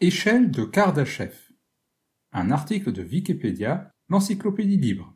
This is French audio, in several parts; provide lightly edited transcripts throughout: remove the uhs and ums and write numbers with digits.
Échelle de Kardashev. Un article de Wikipédia, l'encyclopédie libre.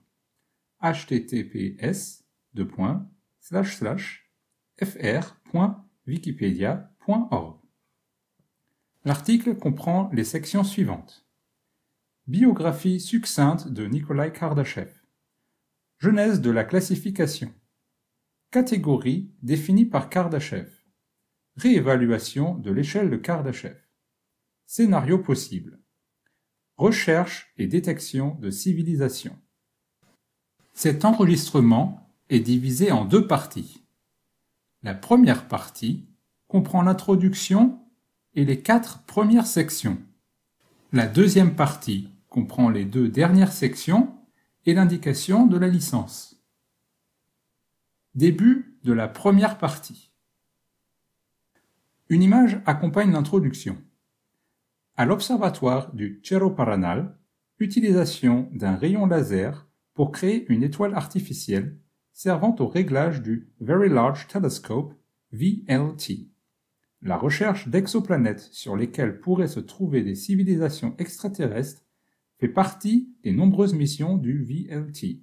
https://fr.wikipedia.org. L'article comprend les sections suivantes. Biographie succincte de Nikolai Kardashev. Genèse de la classification. Catégorie définie par Kardashev. Réévaluation de l'échelle de Kardashev. Scénario possible. Recherche et détection de civilisation. Cet enregistrement est divisé en deux parties. La première partie comprend l'introduction et les 4 premières sections. La deuxième partie comprend les 2 dernières sections et l'indication de la licence. Début de la première partie. Une image accompagne l'introduction. À l'observatoire du Cerro Paranal, utilisation d'un rayon laser pour créer une étoile artificielle servant au réglage du Very Large Telescope, VLT. La recherche d'exoplanètes sur lesquelles pourraient se trouver des civilisations extraterrestres fait partie des nombreuses missions du VLT.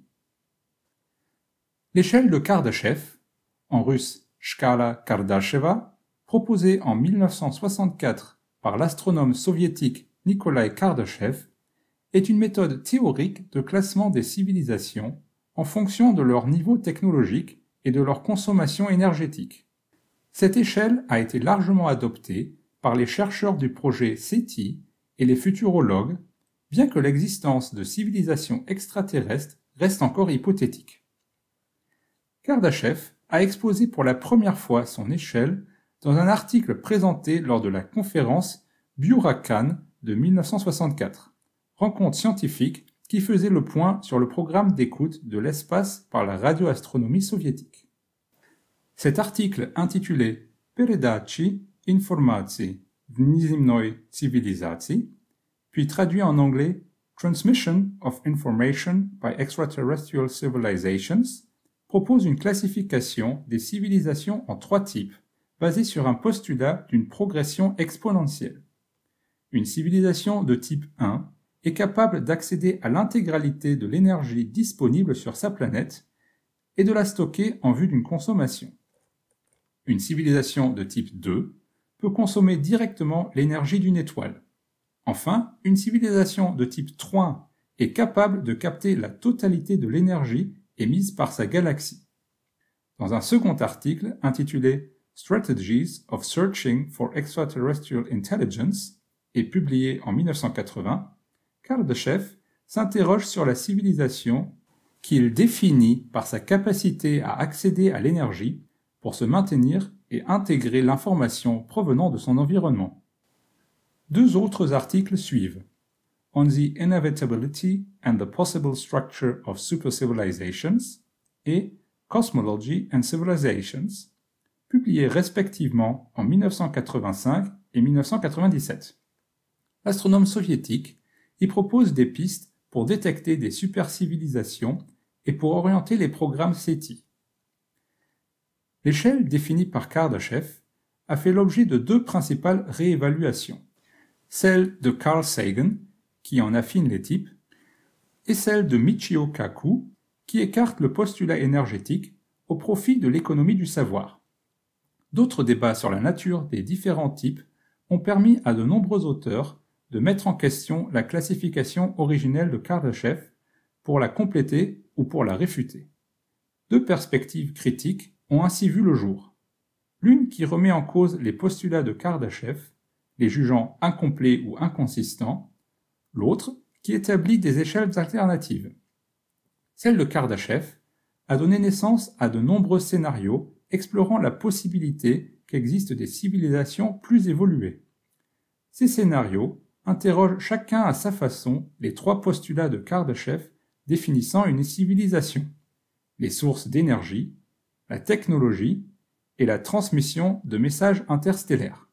L'échelle de Kardashev, en russe Shkala Kardasheva, proposée en 1964 par l'astronome soviétique Nikolai Kardashev, est une méthode théorique de classement des civilisations en fonction de leur niveau technologique et de leur consommation énergétique. Cette échelle a été largement adoptée par les chercheurs du projet SETI et les futurologues, bien que l'existence de civilisations extraterrestres reste encore hypothétique. Kardashev a exposé pour la première fois son échelle dans un article présenté lors de la conférence Burakhan de 1964, rencontre scientifique qui faisait le point sur le programme d'écoute de l'espace par la radioastronomie soviétique. Cet article intitulé Передачи информации внеземной цивилизации, puis traduit en anglais Transmission of Information by Extraterrestrial Civilizations, propose une classification des civilisations en 3 types, basée sur un postulat d'une progression exponentielle. Une civilisation de type 1 est capable d'accéder à l'intégralité de l'énergie disponible sur sa planète et de la stocker en vue d'une consommation. Une civilisation de type 2 peut consommer directement l'énergie d'une étoile. Enfin, une civilisation de type 3 est capable de capter la totalité de l'énergie émise par sa galaxie. Dans un second article intitulé Strategies of Searching for Extraterrestrial Intelligence et publié en 1980, Kardashev s'interroge sur la civilisation qu'il définit par sa capacité à accéder à l'énergie pour se maintenir et intégrer l'information provenant de son environnement. 2 autres articles suivent. On the Inevitability and the Possible Structure of Supercivilizations et Cosmology and Civilizations, publiés respectivement en 1985 et 1997. L'astronome soviétique y propose des pistes pour détecter des supercivilisations et pour orienter les programmes SETI. L'échelle définie par Kardashev a fait l'objet de 2 principales réévaluations, celle de Carl Sagan, qui en affine les types, et celle de Michio Kaku, qui écarte le postulat énergétique au profit de l'économie du savoir. D'autres débats sur la nature des différents types ont permis à de nombreux auteurs de mettre en question la classification originelle de Kardashev pour la compléter ou pour la réfuter. 2 perspectives critiques ont ainsi vu le jour. L'une qui remet en cause les postulats de Kardashev, les jugeant incomplets ou inconsistants, l'autre qui établit des échelles alternatives. Celle de Kardashev a donné naissance à de nombreux scénarios explorant la possibilité qu'existent des civilisations plus évoluées. Ces scénarios interrogent chacun à sa façon les 3 postulats de Kardashev définissant une civilisation: les sources d'énergie, la technologie et la transmission de messages interstellaires.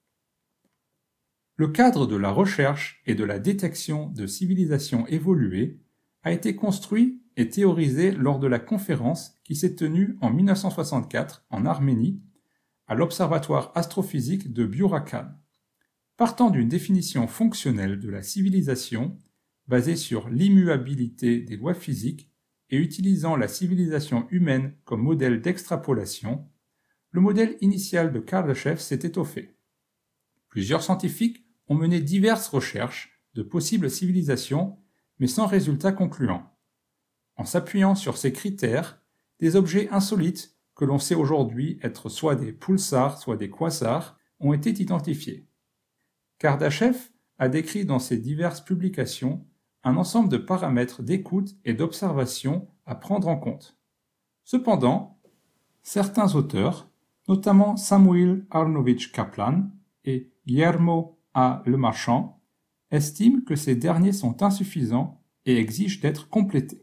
Le cadre de la recherche et de la détection de civilisations évoluées a été construit et théorisé lors de la conférence qui s'est tenue en 1964 en Arménie à l'Observatoire astrophysique de Burakhan. Partant d'une définition fonctionnelle de la civilisation, basée sur l'immuabilité des lois physiques et utilisant la civilisation humaine comme modèle d'extrapolation, le modèle initial de Kardashev s'est étoffé. Plusieurs scientifiques ont mené diverses recherches de possibles civilisations, mais sans résultat concluant. En s'appuyant sur ces critères, des objets insolites que l'on sait aujourd'hui être soit des pulsars, soit des quasars, ont été identifiés. Kardashev a décrit dans ses diverses publications un ensemble de paramètres d'écoute et d'observation à prendre en compte. Cependant, certains auteurs, notamment Samuil Arnovich Kaplan et Guillermo A. Lemarchand, estiment que ces derniers sont insuffisants et exigent d'être complétés.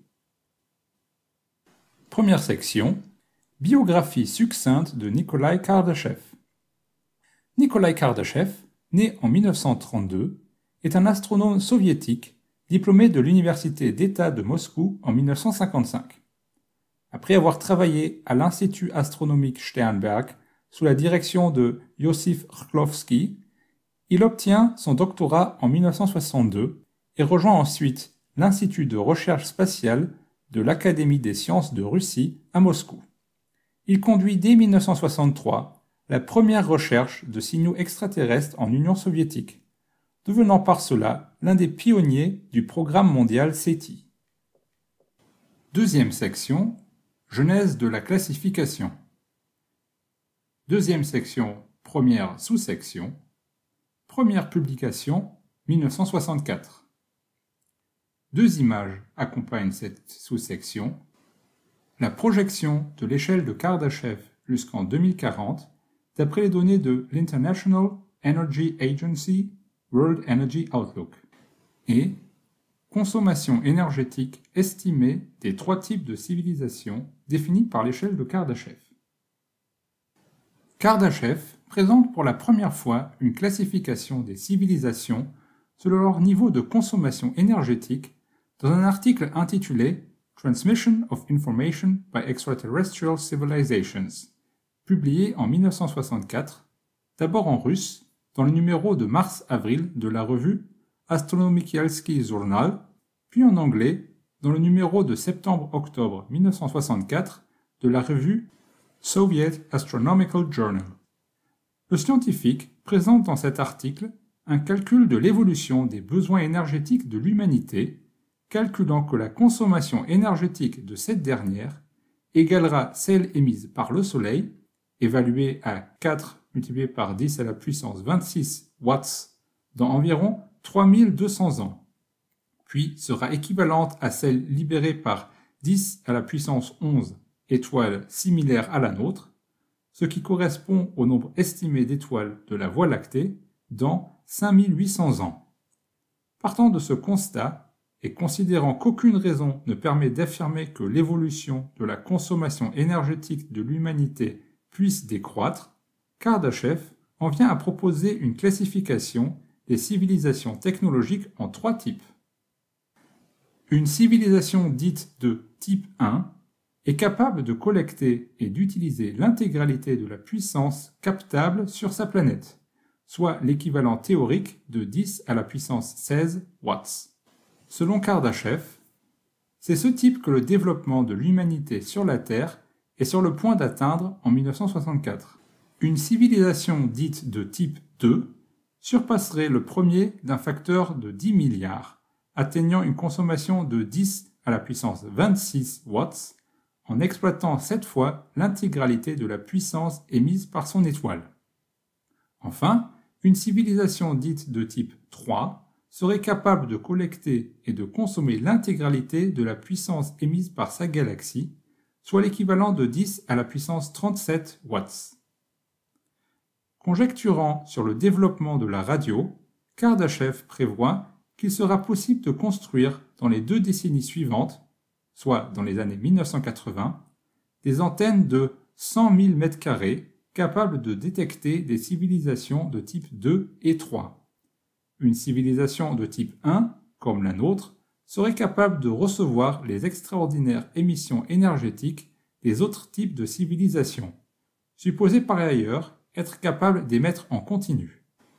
Première section. Biographie succincte de Nikolai Kardashev. Nikolai Kardashev, né en 1932, est un astronome soviétique diplômé de l'Université d'État de Moscou en 1955. Après avoir travaillé à l'Institut astronomique Sternberg sous la direction de Yossif Chklovsky, il obtient son doctorat en 1962 et rejoint ensuite l'Institut de recherche spatiale de l'Académie des sciences de Russie à Moscou. Il conduit dès 1963 la première recherche de signaux extraterrestres en Union soviétique, devenant par cela l'un des pionniers du programme mondial SETI. Deuxième section, genèse de la classification. Deuxième section, première sous-section. Première publication, 1964. Deux images accompagnent cette sous-section. La projection de l'échelle de Kardashev jusqu'en 2040, d'après les données de l'International Energy Agency World Energy Outlook, et consommation énergétique estimée des trois types de civilisations définis par l'échelle de Kardashev. Kardashev présente pour la première fois une classification des civilisations selon leur niveau de consommation énergétique dans un article intitulé Transmission of Information by Extraterrestrial Civilizations, publié en 1964, d'abord en russe, dans le numéro de mars-avril de la revue Astronomikialski Journal, puis en anglais, dans le numéro de septembre-octobre 1964 de la revue Soviet Astronomical Journal. Le scientifique présente dans cet article un calcul de l'évolution des besoins énergétiques de l'humanité, calculant que la consommation énergétique de cette dernière égalera celle émise par le Soleil, évaluée à 4 multiplié par 10 à la puissance 26 watts dans environ 3200 ans, puis sera équivalente à celle libérée par 10 à la puissance 11 étoiles similaires à la nôtre, ce qui correspond au nombre estimé d'étoiles de la Voie lactée dans 5800 ans. Partant de ce constat, et considérant qu'aucune raison ne permet d'affirmer que l'évolution de la consommation énergétique de l'humanité puisse décroître, Kardashev en vient à proposer une classification des civilisations technologiques en trois types. Une civilisation dite de type 1 est capable de collecter et d'utiliser l'intégralité de la puissance captable sur sa planète, soit l'équivalent théorique de 10 à la puissance 16 watts. Selon Kardashev, c'est ce type que le développement de l'humanité sur la Terre est sur le point d'atteindre en 1964. Une civilisation dite de type 2 surpasserait le premier d'un facteur de 10 milliards, atteignant une consommation de 10 à la puissance 26 watts, en exploitant cette fois l'intégralité de la puissance émise par son étoile. Enfin, une civilisation dite de type 3 serait capable de collecter et de consommer l'intégralité de la puissance émise par sa galaxie, soit l'équivalent de 10 à la puissance 37 watts. Conjecturant sur le développement de la radio, Kardashev prévoit qu'il sera possible de construire dans les 2 décennies suivantes, soit dans les années 1980, des antennes de 100 000 m² capables de détecter des civilisations de type 2 et 3. Une civilisation de type 1, comme la nôtre, serait capable de recevoir les extraordinaires émissions énergétiques des autres types de civilisations, supposées par ailleurs être capables d'émettre en continu.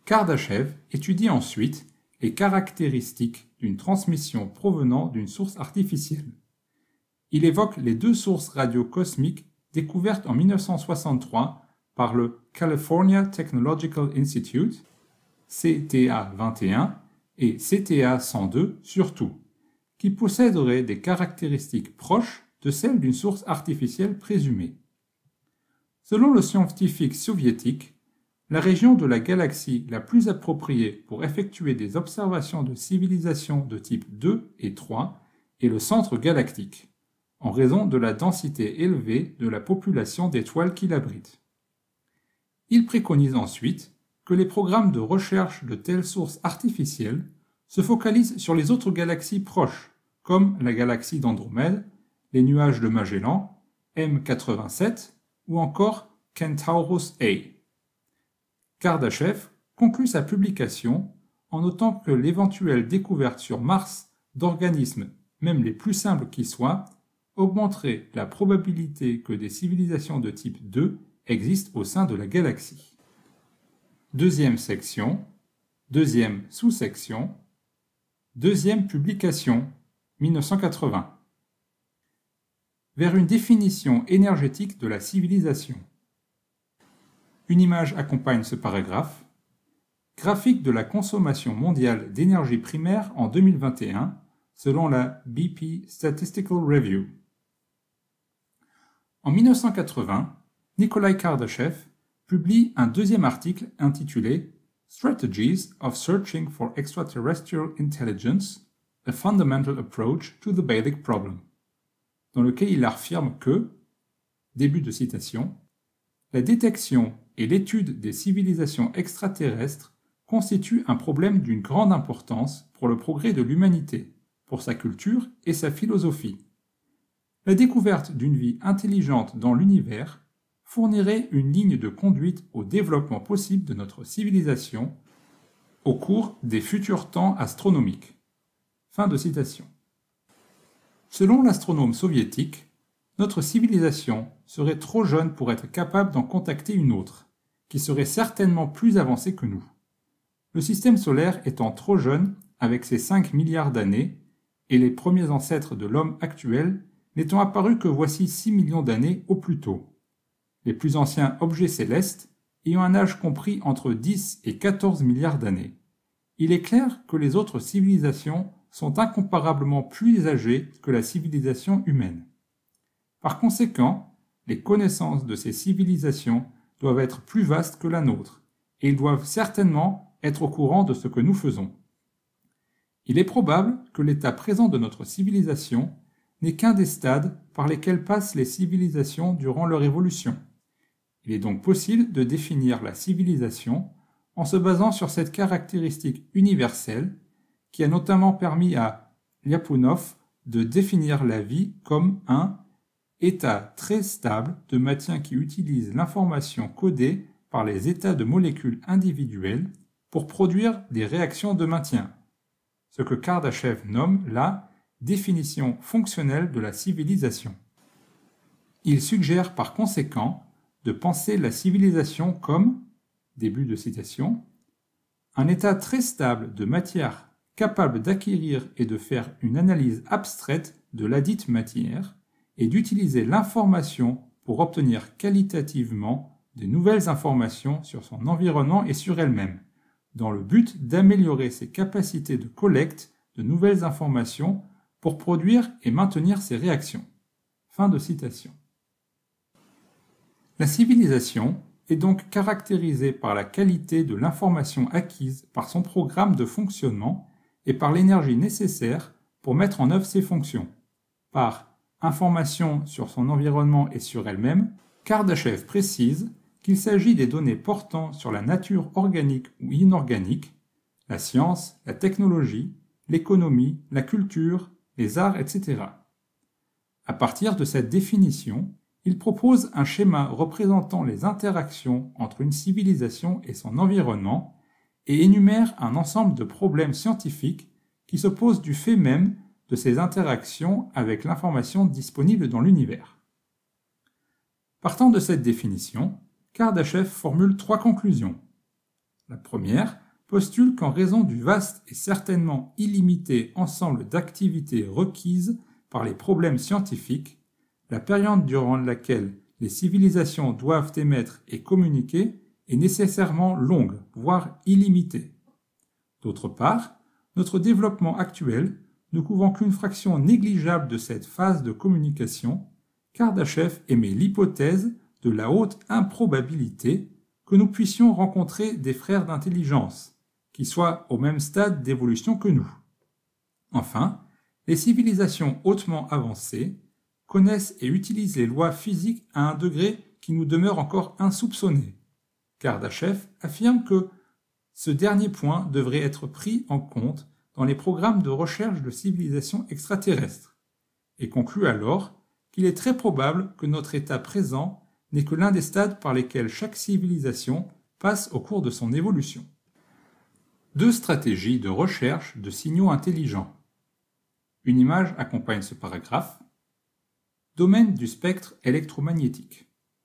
Kardashev étudie ensuite les caractéristiques d'une transmission provenant d'une source artificielle. Il évoque les deux sources radiocosmiques découvertes en 1963 par le California Technological Institute, CTA-21 et CTA-102 surtout, qui posséderaient des caractéristiques proches de celles d'une source artificielle présumée. Selon le scientifique soviétique, la région de la galaxie la plus appropriée pour effectuer des observations de civilisations de type 2 et 3 est le centre galactique, en raison de la densité élevée de la population d'étoiles qui l'abritent. Il préconise ensuite que les programmes de recherche de telles sources artificielles se focalisent sur les autres galaxies proches, comme la galaxie d'Andromède, les nuages de Magellan, M87 ou encore Centaurus A. Kardashev conclut sa publication en notant que l'éventuelle découverte sur Mars d'organismes, même les plus simples qui soient, augmenterait la probabilité que des civilisations de type 2 existent au sein de la galaxie. Deuxième section, deuxième sous-section, deuxième publication, 1980. Vers une définition énergétique de la civilisation. Une image accompagne ce paragraphe. Graphique de la consommation mondiale d'énergie primaire en 2021, selon la BP Statistical Review. En 1980, Nikolai Kardashev publie un deuxième article intitulé Strategies of Searching for Extraterrestrial Intelligence, a Fundamental Approach to the Basic Problem, dans lequel il affirme que, début de citation, la détection et l'étude des civilisations extraterrestres constituent un problème d'une grande importance pour le progrès de l'humanité, pour sa culture et sa philosophie. La découverte d'une vie intelligente dans l'univers fournirait une ligne de conduite au développement possible de notre civilisation au cours des futurs temps astronomiques. Fin de citation. Selon l'astronome soviétique, notre civilisation serait trop jeune pour être capable d'en contacter une autre, qui serait certainement plus avancée que nous. Le système solaire étant trop jeune, avec ses 5 milliards d'années, et les premiers ancêtres de l'homme actuel n'étant apparus que voici 6 millions d'années au plus tôt. Les plus anciens objets célestes ayant un âge compris entre 10 et 14 milliards d'années. Il est clair que les autres civilisations sont incomparablement plus âgées que la civilisation humaine. Par conséquent, les connaissances de ces civilisations doivent être plus vastes que la nôtre, et ils doivent certainement être au courant de ce que nous faisons. Il est probable que l'état présent de notre civilisation n'est qu'un des stades par lesquels passent les civilisations durant leur évolution. Il est donc possible de définir la civilisation en se basant sur cette caractéristique universelle qui a notamment permis à Lyapunov de définir la vie comme un état très stable de matière qui utilise l'information codée par les états de molécules individuelles pour produire des réactions de maintien, ce que Kardashev nomme la définition fonctionnelle de la civilisation. Il suggère par conséquent de penser la civilisation comme, début de citation, un état très stable de matière capable d'acquérir et de faire une analyse abstraite de ladite matière et d'utiliser l'information pour obtenir qualitativement de nouvelles informations sur son environnement et sur elle-même, dans le but d'améliorer ses capacités de collecte de nouvelles informations pour produire et maintenir ses réactions. Fin de citation. La civilisation est donc caractérisée par la qualité de l'information acquise par son programme de fonctionnement et par l'énergie nécessaire pour mettre en œuvre ses fonctions. Par information sur son environnement et sur elle-même, Kardashev précise qu'il s'agit des données portant sur la nature organique ou inorganique, la science, la technologie, l'économie, la culture, les arts, etc. À partir de cette définition, il propose un schéma représentant les interactions entre une civilisation et son environnement et énumère un ensemble de problèmes scientifiques qui se posent du fait même de ces interactions avec l'information disponible dans l'univers. Partant de cette définition, Kardashev formule 3 conclusions. La première postule qu'en raison du vaste et certainement illimité ensemble d'activités requises par les problèmes scientifiques, la période durant laquelle les civilisations doivent émettre et communiquer est nécessairement longue, voire illimitée. D'autre part, notre développement actuel ne couvrant qu'une fraction négligeable de cette phase de communication, Kardashev émet l'hypothèse de la haute improbabilité que nous puissions rencontrer des frères d'intelligence, qui soient au même stade d'évolution que nous. Enfin, les civilisations hautement avancées connaissent et utilisent les lois physiques à un degré qui nous demeure encore insoupçonné. Kardashev affirme que ce dernier point devrait être pris en compte dans les programmes de recherche de civilisations extraterrestres, et conclut alors qu'il est très probable que notre état présent n'est que l'un des stades par lesquels chaque civilisation passe au cours de son évolution. 2 stratégies de recherche de signaux intelligents. Une image accompagne ce paragraphe. Domaine du spectre électromagnétique.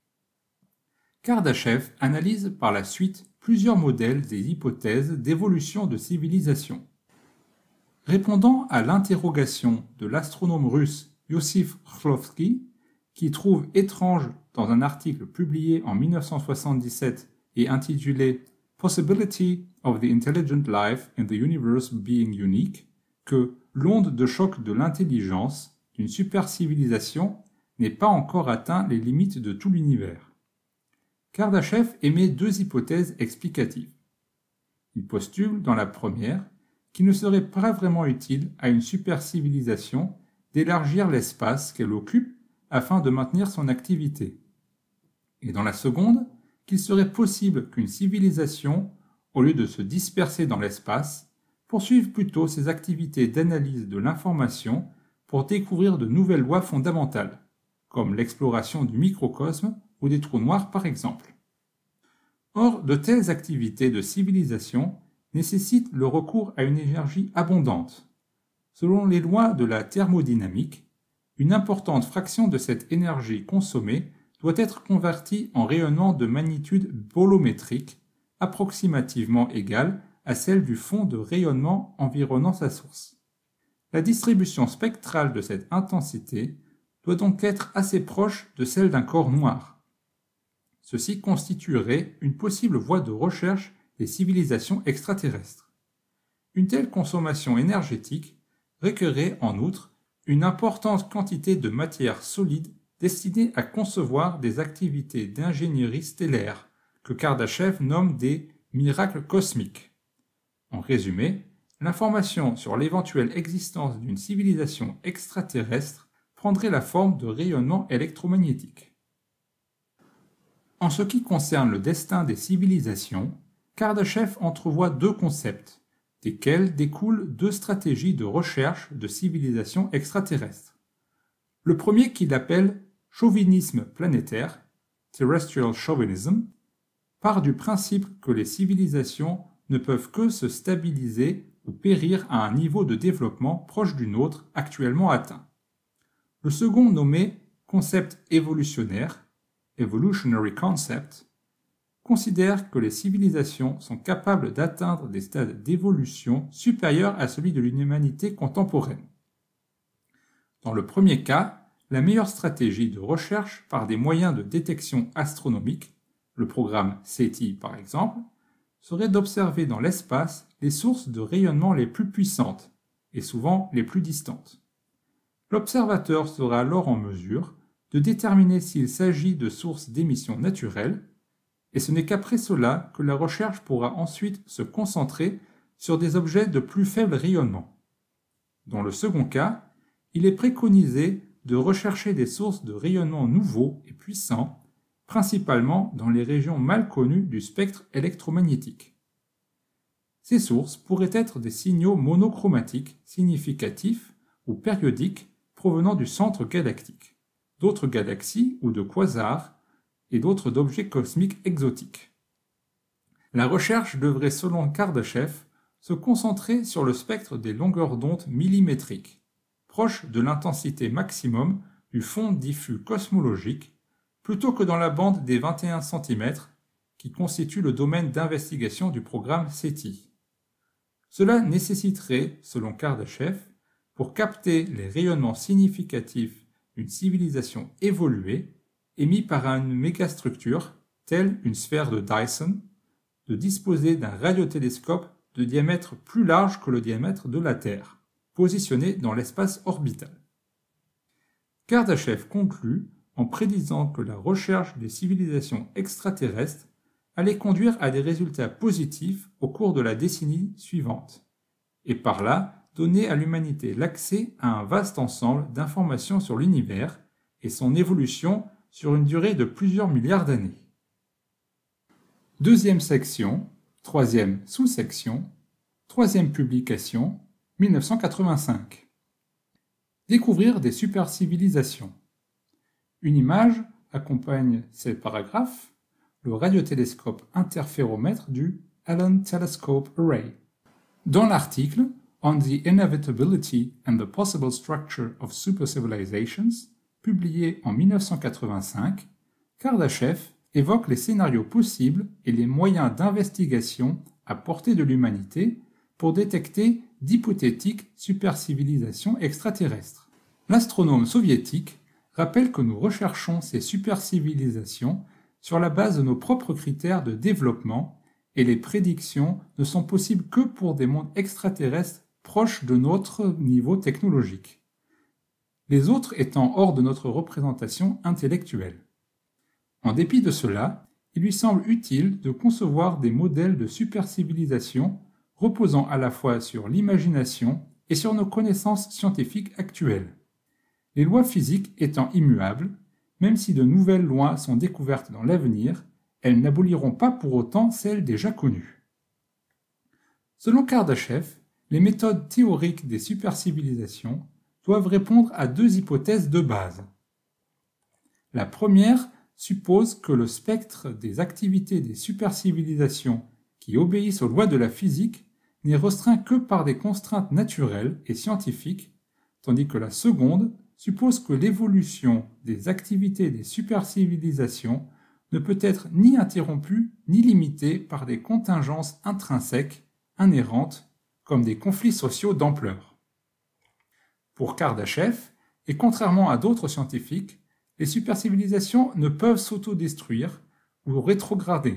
Kardashev analyse par la suite plusieurs modèles et hypothèses d'évolution de civilisation. Répondant à l'interrogation de l'astronome russe Yossif Shklovsky, qui trouve étrange dans un article publié en 1977 et intitulé Possibility of the Intelligent Life in the Universe Being Unique, que l'onde de choc de l'intelligence d'une supercivilisation n'ait pas encore atteint les limites de tout l'univers. Kardashev émet 2 hypothèses explicatives. Il postule, dans la première, qu'il ne serait pas vraiment utile à une supercivilisation d'élargir l'espace qu'elle occupe afin de maintenir son activité. Et dans la seconde, qu'il serait possible qu'une civilisation, au lieu de se disperser dans l'espace, poursuive plutôt ses activités d'analyse de l'information pour découvrir de nouvelles lois fondamentales, comme l'exploration du microcosme ou des trous noirs par exemple. Or, de telles activités de civilisation nécessitent le recours à une énergie abondante. Selon les lois de la thermodynamique, une importante fraction de cette énergie consommée doit être convertie en rayonnement de magnitude bolométrique, approximativement égale à celle du fond de rayonnement environnant sa source. La distribution spectrale de cette intensité doit donc être assez proche de celle d'un corps noir. Ceci constituerait une possible voie de recherche des civilisations extraterrestres. Une telle consommation énergétique requerrait en outre une importante quantité de matière solide destinée à concevoir des activités d'ingénierie stellaire que Kardashev nomme des miracles cosmiques. En résumé, l'information sur l'éventuelle existence d'une civilisation extraterrestre prendrait la forme de rayonnement électromagnétique. En ce qui concerne le destin des civilisations, Kardashev entrevoit 2 concepts, desquels découlent 2 stratégies de recherche de civilisations extraterrestres. Le premier qu'il appelle chauvinisme planétaire, terrestrial chauvinism, part du principe que les civilisations ne peuvent que se stabiliser ou périr à un niveau de développement proche du nôtre actuellement atteint. Le second nommé concept évolutionnaire, evolutionary concept, considère que les civilisations sont capables d'atteindre des stades d'évolution supérieurs à celui de l'humanité contemporaine. Dans le premier cas, la meilleure stratégie de recherche par des moyens de détection astronomique, le programme SETI par exemple, serait d'observer dans l'espace les sources de rayonnement les plus puissantes et souvent les plus distantes. L'observateur sera alors en mesure de déterminer s'il s'agit de sources d'émissions naturelles, et ce n'est qu'après cela que la recherche pourra ensuite se concentrer sur des objets de plus faible rayonnement. Dans le second cas, il est préconisé de rechercher des sources de rayonnement nouveaux et puissants, principalement dans les régions mal connues du spectre électromagnétique. Ces sources pourraient être des signaux monochromatiques significatifs ou périodiques provenant du centre galactique, d'autres galaxies ou de quasars et d'autres objets cosmiques exotiques. La recherche devrait, selon Kardashev, se concentrer sur le spectre des longueurs d'onde millimétriques, proche de l'intensité maximum du fond diffus cosmologique, plutôt que dans la bande des 21 cm, qui constitue le domaine d'investigation du programme SETI. Cela nécessiterait, selon Kardashev, pour capter les rayonnements significatifs d'une civilisation évoluée émis par une mégastructure, telle une sphère de Dyson, de disposer d'un radiotélescope de diamètre plus large que le diamètre de la Terre, positionné dans l'espace orbital. Kardashev conclut en prédisant que la recherche des civilisations extraterrestres allait conduire à des résultats positifs au cours de la décennie suivante, et par là donner à l'humanité l'accès à un vaste ensemble d'informations sur l'univers et son évolution sur une durée de plusieurs milliards d'années. Deuxième section, troisième sous-section, troisième publication, 1985. Découvrir des supercivilisations. Une image accompagne ces paragraphes, le radiotélescope interféromètre du Allen Telescope Array. Dans l'article On the Inevitability and the Possible Structure of Supercivilizations, publié en 1985, Kardashev évoque les scénarios possibles et les moyens d'investigation à portée de l'humanité pour détecter d'hypothétiques supercivilisations extraterrestres. L'astronome soviétique rappelle que nous recherchons ces supercivilisations sur la base de nos propres critères de développement et les prédictions ne sont possibles que pour des mondes extraterrestres proches de notre niveau technologique, les autres étant hors de notre représentation intellectuelle. En dépit de cela, il lui semble utile de concevoir des modèles de supercivilisation reposant à la fois sur l'imagination et sur nos connaissances scientifiques actuelles. Les lois physiques étant immuables, même si de nouvelles lois sont découvertes dans l'avenir, elles n'aboliront pas pour autant celles déjà connues. Selon Kardashev, les méthodes théoriques des supercivilisations doivent répondre à deux hypothèses de base. La première suppose que le spectre des activités des supercivilisations qui obéissent aux lois de la physique n'est restreint que par des contraintes naturelles et scientifiques, tandis que la seconde suppose que l'évolution des activités des supercivilisations ne peut être ni interrompue ni limitée par des contingences intrinsèques, inhérentes, comme des conflits sociaux d'ampleur. Pour Kardashev, et contrairement à d'autres scientifiques, les supercivilisations ne peuvent s'autodestruire ou rétrograder.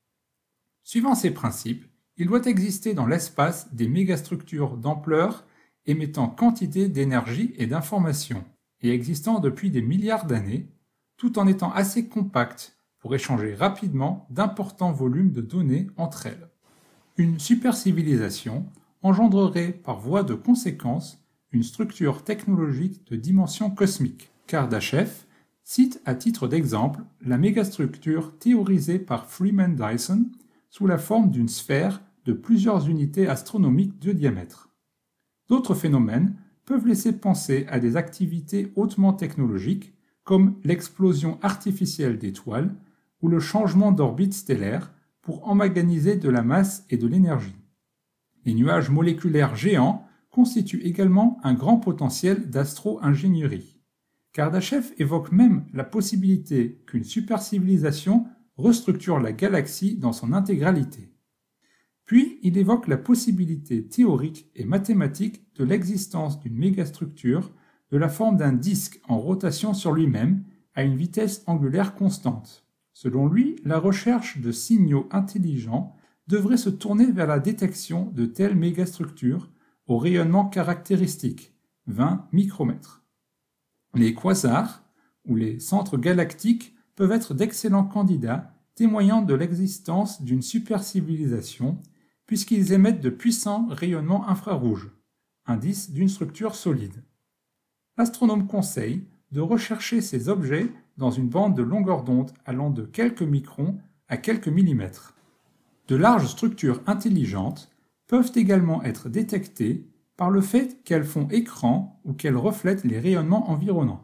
Suivant ces principes, il doit exister dans l'espace des mégastructures d'ampleur émettant quantité d'énergie et d'informations, et existant depuis des milliards d'années, tout en étant assez compactes pour échanger rapidement d'importants volumes de données entre elles. Une supercivilisation engendrerait par voie de conséquence une structure technologique de dimension cosmique. Kardashev cite à titre d'exemple la mégastructure théorisée par Freeman Dyson sous la forme d'une sphère de plusieurs unités astronomiques de diamètre. D'autres phénomènes peuvent laisser penser à des activités hautement technologiques comme l'explosion artificielle d'étoiles ou le changement d'orbite stellaire pour emmaganiser de la masse et de l'énergie. Les nuages moléculaires géants constituent également un grand potentiel d'astro-ingénierie. Kardashev évoque même la possibilité qu'une supercivilisation restructure la galaxie dans son intégralité. Puis il évoque la possibilité théorique et mathématique de l'existence d'une mégastructure de la forme d'un disque en rotation sur lui-même à une vitesse angulaire constante. Selon lui, la recherche de signaux intelligents devrait se tourner vers la détection de telles mégastructures au rayonnement caractéristique, 20 micromètres. Les quasars, ou les centres galactiques, peuvent être d'excellents candidats témoignant de l'existence d'une supercivilisation puisqu'ils émettent de puissants rayonnements infrarouges, indice d'une structure solide. L'astronome conseille de rechercher ces objets dans une bande de longueur d'onde allant de quelques microns à quelques millimètres. De larges structures intelligentes peuvent également être détectées par le fait qu'elles font écran ou qu'elles reflètent les rayonnements environnants.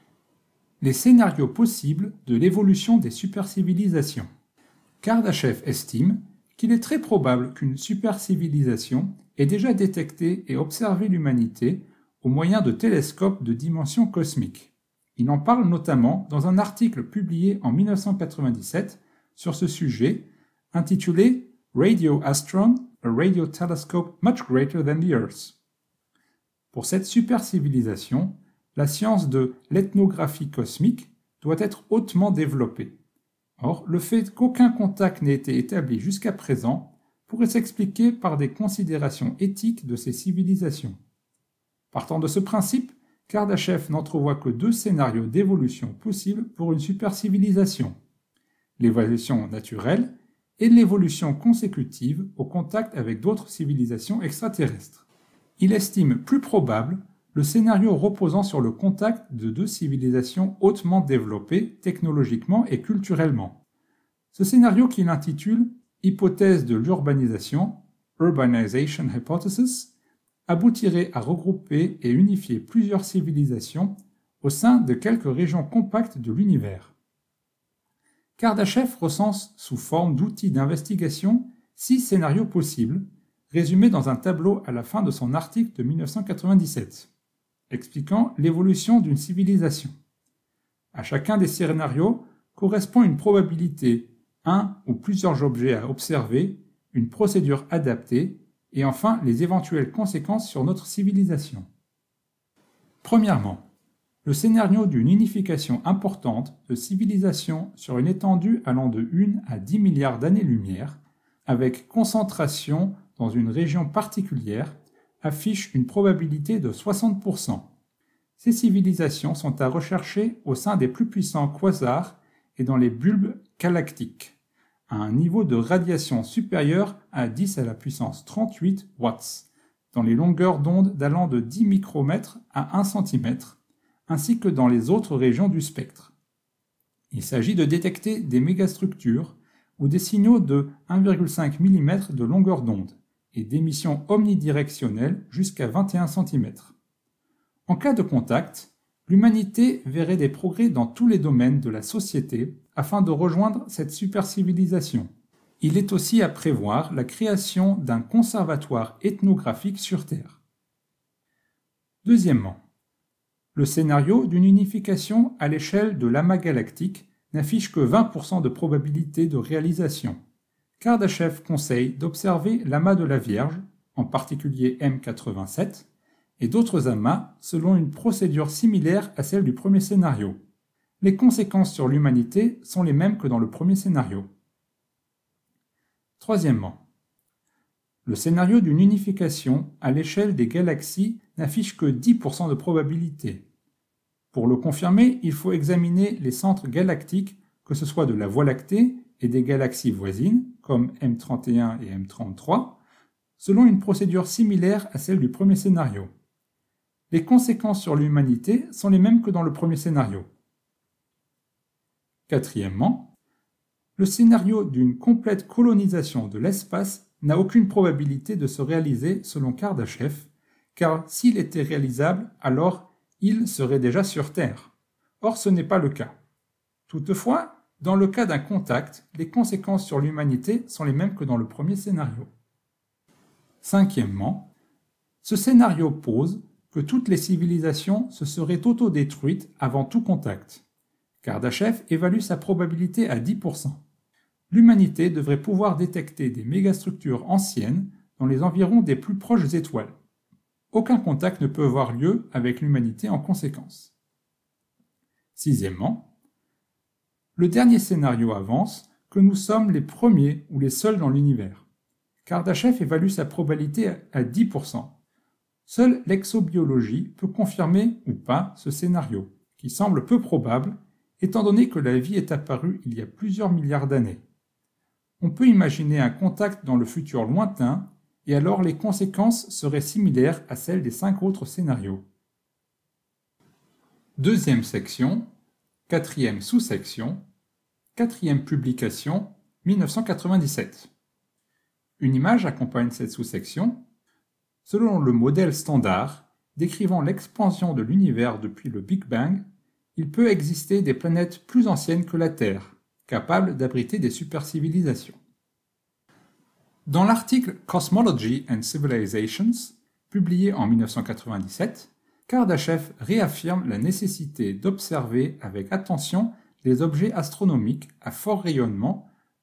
Les scénarios possibles de l'évolution des supercivilisations. Kardashev estime qu'il est très probable qu'une supercivilisation ait déjà détecté et observé l'humanité au moyen de télescopes de dimension cosmique. Il en parle notamment dans un article publié en 1997 sur ce sujet, intitulé Radio Astron, a radio telescope much greater than the Earth. Pour cette supercivilisation, la science de l'ethnographie cosmique doit être hautement développée. Or, le fait qu'aucun contact n'ait été établi jusqu'à présent pourrait s'expliquer par des considérations éthiques de ces civilisations. Partant de ce principe, Kardashev n'entrevoit que 2 scénarios d'évolution possibles pour une supercivilisation: l'évolution naturelle et l'évolution consécutive au contact avec d'autres civilisations extraterrestres. Il estime plus probable le scénario reposant sur le contact de 2 civilisations hautement développées technologiquement et culturellement. Ce scénario qu'il intitule « Hypothèse de l'urbanisation » (Urbanization Hypothesis) aboutirait à regrouper et unifier plusieurs civilisations au sein de quelques régions compactes de l'univers. Kardashev recense sous forme d'outils d'investigation 6 scénarios possibles, résumés dans un tableau à la fin de son article de 1997, expliquant l'évolution d'une civilisation. À chacun des scénarios correspond une probabilité, un ou plusieurs objets à observer, une procédure adaptée, et enfin les éventuelles conséquences sur notre civilisation. Premièrement, le scénario d'une unification importante de civilisations sur une étendue allant de 1 à 10 milliards d'années-lumière, avec concentration dans une région particulière, affiche une probabilité de 60%. Ces civilisations sont à rechercher au sein des plus puissants quasars et dans les bulbes galactiques, à un niveau de radiation supérieur à 10 à la puissance 38 watts, dans les longueurs d'onde allant de 10 micromètres à 1 cm, ainsi que dans les autres régions du spectre. Il s'agit de détecter des mégastructures ou des signaux de 1,5 mm de longueur d'onde et d'émission omnidirectionnelle jusqu'à 21 cm. En cas de contact, l'humanité verrait des progrès dans tous les domaines de la société afin de rejoindre cette supercivilisation. Il est aussi à prévoir la création d'un conservatoire ethnographique sur Terre. Deuxièmement, le scénario d'une unification à l'échelle de l'amas galactique n'affiche que 20% de probabilité de réalisation. Kardashev conseille d'observer l'amas de la Vierge, en particulier M87, et d'autres amas selon une procédure similaire à celle du premier scénario. Les conséquences sur l'humanité sont les mêmes que dans le premier scénario. Troisièmement, le scénario d'une unification à l'échelle des galaxies n'affiche que 10% de probabilité. Pour le confirmer, il faut examiner les centres galactiques, que ce soit de la Voie lactée et des galaxies voisines, comme M31 et M33, selon une procédure similaire à celle du premier scénario. Les conséquences sur l'humanité sont les mêmes que dans le premier scénario. Quatrièmement, le scénario d'une complète colonisation de l'espace n'a aucune probabilité de se réaliser selon Kardashev, car s'il était réalisable, alors il serait déjà sur Terre. Or, ce n'est pas le cas. Toutefois, dans le cas d'un contact, les conséquences sur l'humanité sont les mêmes que dans le premier scénario. Cinquièmement, ce scénario pose que toutes les civilisations se seraient autodétruites avant tout contact. Kardashev évalue sa probabilité à 10%. L'humanité devrait pouvoir détecter des mégastructures anciennes dans les environs des plus proches étoiles. Aucun contact ne peut avoir lieu avec l'humanité en conséquence. Sixièmement, le dernier scénario avance que nous sommes les premiers ou les seuls dans l'univers. Kardashev évalue sa probabilité à 10%. Seule l'exobiologie peut confirmer ou pas ce scénario, qui semble peu probable, étant donné que la vie est apparue il y a plusieurs milliards d'années. On peut imaginer un contact dans le futur lointain, et alors les conséquences seraient similaires à celles des 5 autres scénarios. Deuxième section, quatrième sous-section, quatrième publication, 1997. Une image accompagne cette sous-section. Selon le modèle standard, décrivant l'expansion de l'univers depuis le Big Bang, il peut exister des planètes plus anciennes que la Terre, capables d'abriter des supercivilisations. Dans l'article Cosmology and Civilizations, publié en 1997, Kardashev réaffirme la nécessité d'observer avec attention les objets astronomiques à fort rayonnement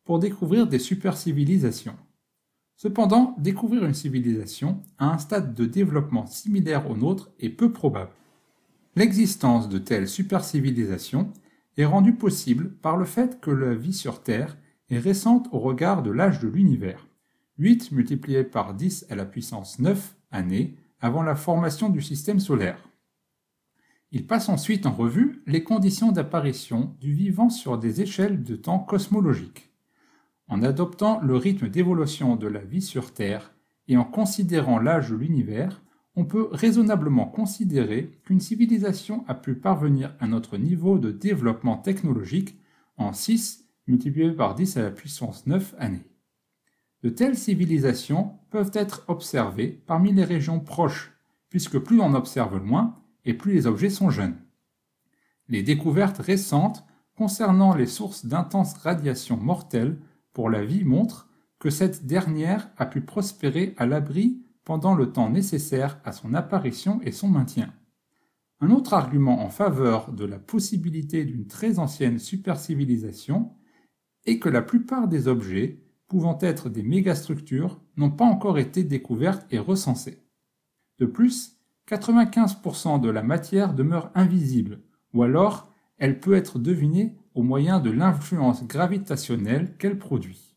pour découvrir des supercivilisations. Cependant, découvrir une civilisation à un stade de développement similaire au nôtre est peu probable. L'existence de telles supercivilisations est rendue possible par le fait que la vie sur Terre est récente au regard de l'âge de l'univers, 8 multiplié par 10 à la puissance 9 années avant la formation du système solaire. Il passe ensuite en revue les conditions d'apparition du vivant sur des échelles de temps cosmologiques. En adoptant le rythme d'évolution de la vie sur Terre et en considérant l'âge de l'univers, on peut raisonnablement considérer qu'une civilisation a pu parvenir à notre niveau de développement technologique en 6 multiplié par 10 à la puissance 9 années. De telles civilisations peuvent être observées parmi les régions proches, puisque plus on observe loin et plus les objets sont jeunes. Les découvertes récentes concernant les sources d'intenses radiations mortelles pour la vie montrent que cette dernière a pu prospérer à l'abri pendant le temps nécessaire à son apparition et son maintien. Un autre argument en faveur de la possibilité d'une très ancienne supercivilisation est que la plupart des objets pouvant être des mégastructures n'ont pas encore été découvertes et recensées. De plus, 95% de la matière demeure invisible, ou alors elle peut être devinée au moyen de l'influence gravitationnelle qu'elle produit.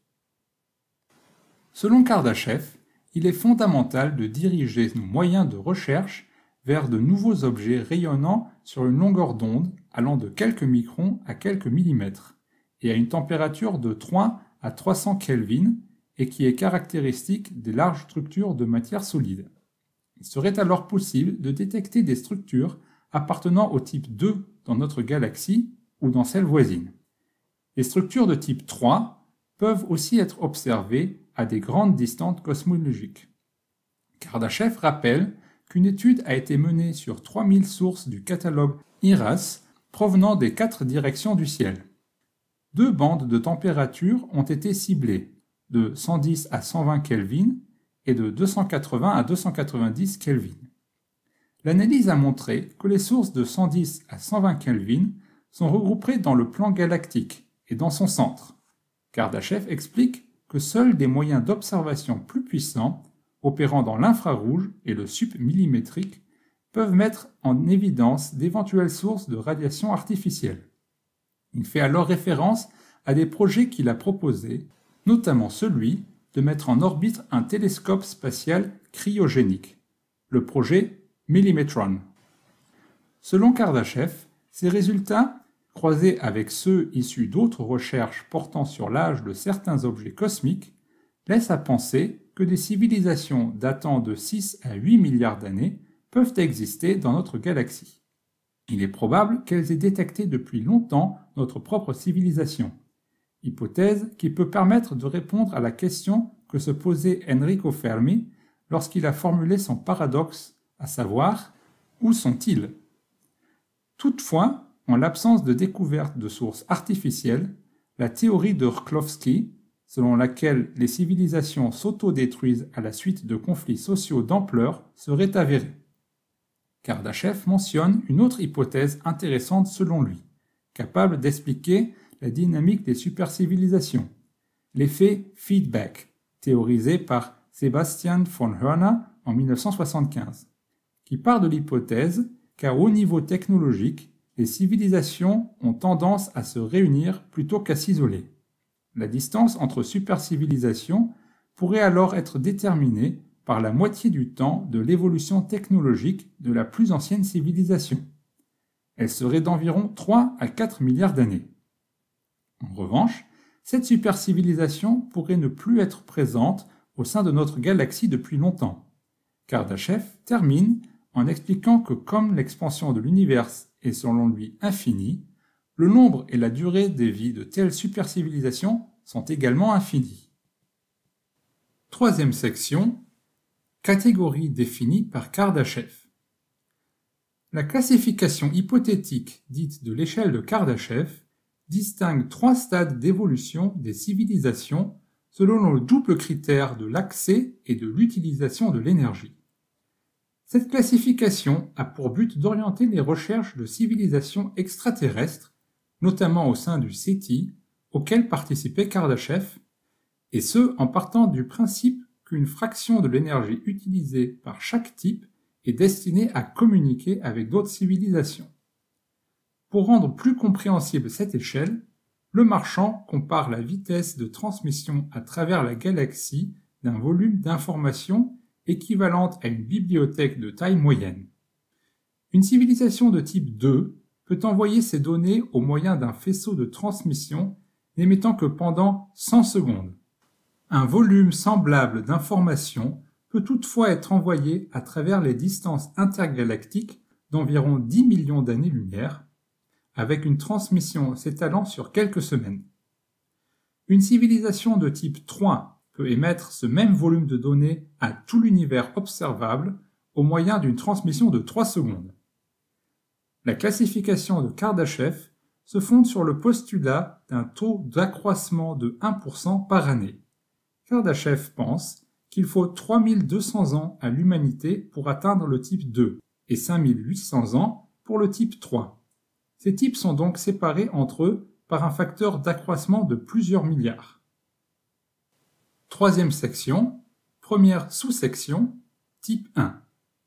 Selon Kardashev, il est fondamental de diriger nos moyens de recherche vers de nouveaux objets rayonnant sur une longueur d'onde allant de quelques microns à quelques millimètres et à une température de 3 à 300 Kelvin et qui est caractéristique des larges structures de matière solide. Il serait alors possible de détecter des structures appartenant au type 2 dans notre galaxie ou dans celle voisine. Les structures de type 3 peuvent aussi être observées à des grandes distances cosmologiques. Kardashev rappelle qu'une étude a été menée sur 3000 sources du catalogue IRAS provenant des 4 directions du ciel. 2 bandes de température ont été ciblées, de 110 à 120 Kelvin et de 280 à 290 Kelvin. L'analyse a montré que les sources de 110 à 120 Kelvin sont regroupées dans le plan galactique et dans son centre. Kardashev explique que seuls des moyens d'observation plus puissants, opérant dans l'infrarouge et le submillimétrique, peuvent mettre en évidence d'éventuelles sources de radiation artificielle. Il fait alors référence à des projets qu'il a proposés, notamment celui de mettre en orbite un télescope spatial cryogénique, le projet Millimetron. Selon Kardashev, ces résultats, croisés avec ceux issus d'autres recherches portant sur l'âge de certains objets cosmiques, laissent à penser que des civilisations datant de 6 à 8 milliards d'années peuvent exister dans notre galaxie. Il est probable qu'elles aient détecté depuis longtemps notre propre civilisation, hypothèse qui peut permettre de répondre à la question que se posait Enrico Fermi lorsqu'il a formulé son paradoxe, à savoir « Où sont-ils ?» Toutefois, en l'absence de découverte de sources artificielles, la théorie de Rklovsky, selon laquelle les civilisations s'autodétruisent à la suite de conflits sociaux d'ampleur, serait avérée. Kardashev mentionne une autre hypothèse intéressante selon lui, capable d'expliquer la dynamique des supercivilisations, l'effet feedback, théorisé par Sebastian von Hörner en 1975, qui part de l'hypothèse qu'à haut niveau technologique, les civilisations ont tendance à se réunir plutôt qu'à s'isoler. La distance entre supercivilisations pourrait alors être déterminée par la moitié du temps de l'évolution technologique de la plus ancienne civilisation. Elle serait d'environ 3 à 4 milliards d'années. En revanche, cette supercivilisation pourrait ne plus être présente au sein de notre galaxie depuis longtemps. Kardashev termine en expliquant que comme l'expansion de l'univers est selon lui infinie, le nombre et la durée des vies de telles supercivilisations sont également infinis. Troisième section, catégorie définie par Kardashev. La classification hypothétique dite de l'échelle de Kardashev distingue 3 stades d'évolution des civilisations selon le double critère de l'accès et de l'utilisation de l'énergie. Cette classification a pour but d'orienter les recherches de civilisations extraterrestres, notamment au sein du SETI, auquel participait Kardashev, et ce en partant du principe qu'une fraction de l'énergie utilisée par chaque type est destinée à communiquer avec d'autres civilisations. Pour rendre plus compréhensible cette échelle, le marchand compare la vitesse de transmission à travers la galaxie d'un volume d'informations équivalente à une bibliothèque de taille moyenne. Une civilisation de type 2 peut envoyer ses données au moyen d'un faisceau de transmission n'émettant que pendant 100 secondes. Un volume semblable d'informations peut toutefois être envoyé à travers les distances intergalactiques d'environ 10 millions d'années-lumière, avec une transmission s'étalant sur quelques semaines. Une civilisation de type 3 peut émettre ce même volume de données à tout l'univers observable au moyen d'une transmission de 3 secondes. La classification de Kardashev se fonde sur le postulat d'un taux d'accroissement de 1% par année. Kardashev pense qu'il faut 3200 ans à l'humanité pour atteindre le type 2 et 5800 ans pour le type 3. Ces types sont donc séparés entre eux par un facteur d'accroissement de plusieurs milliards. Troisième section, première sous-section, type 1.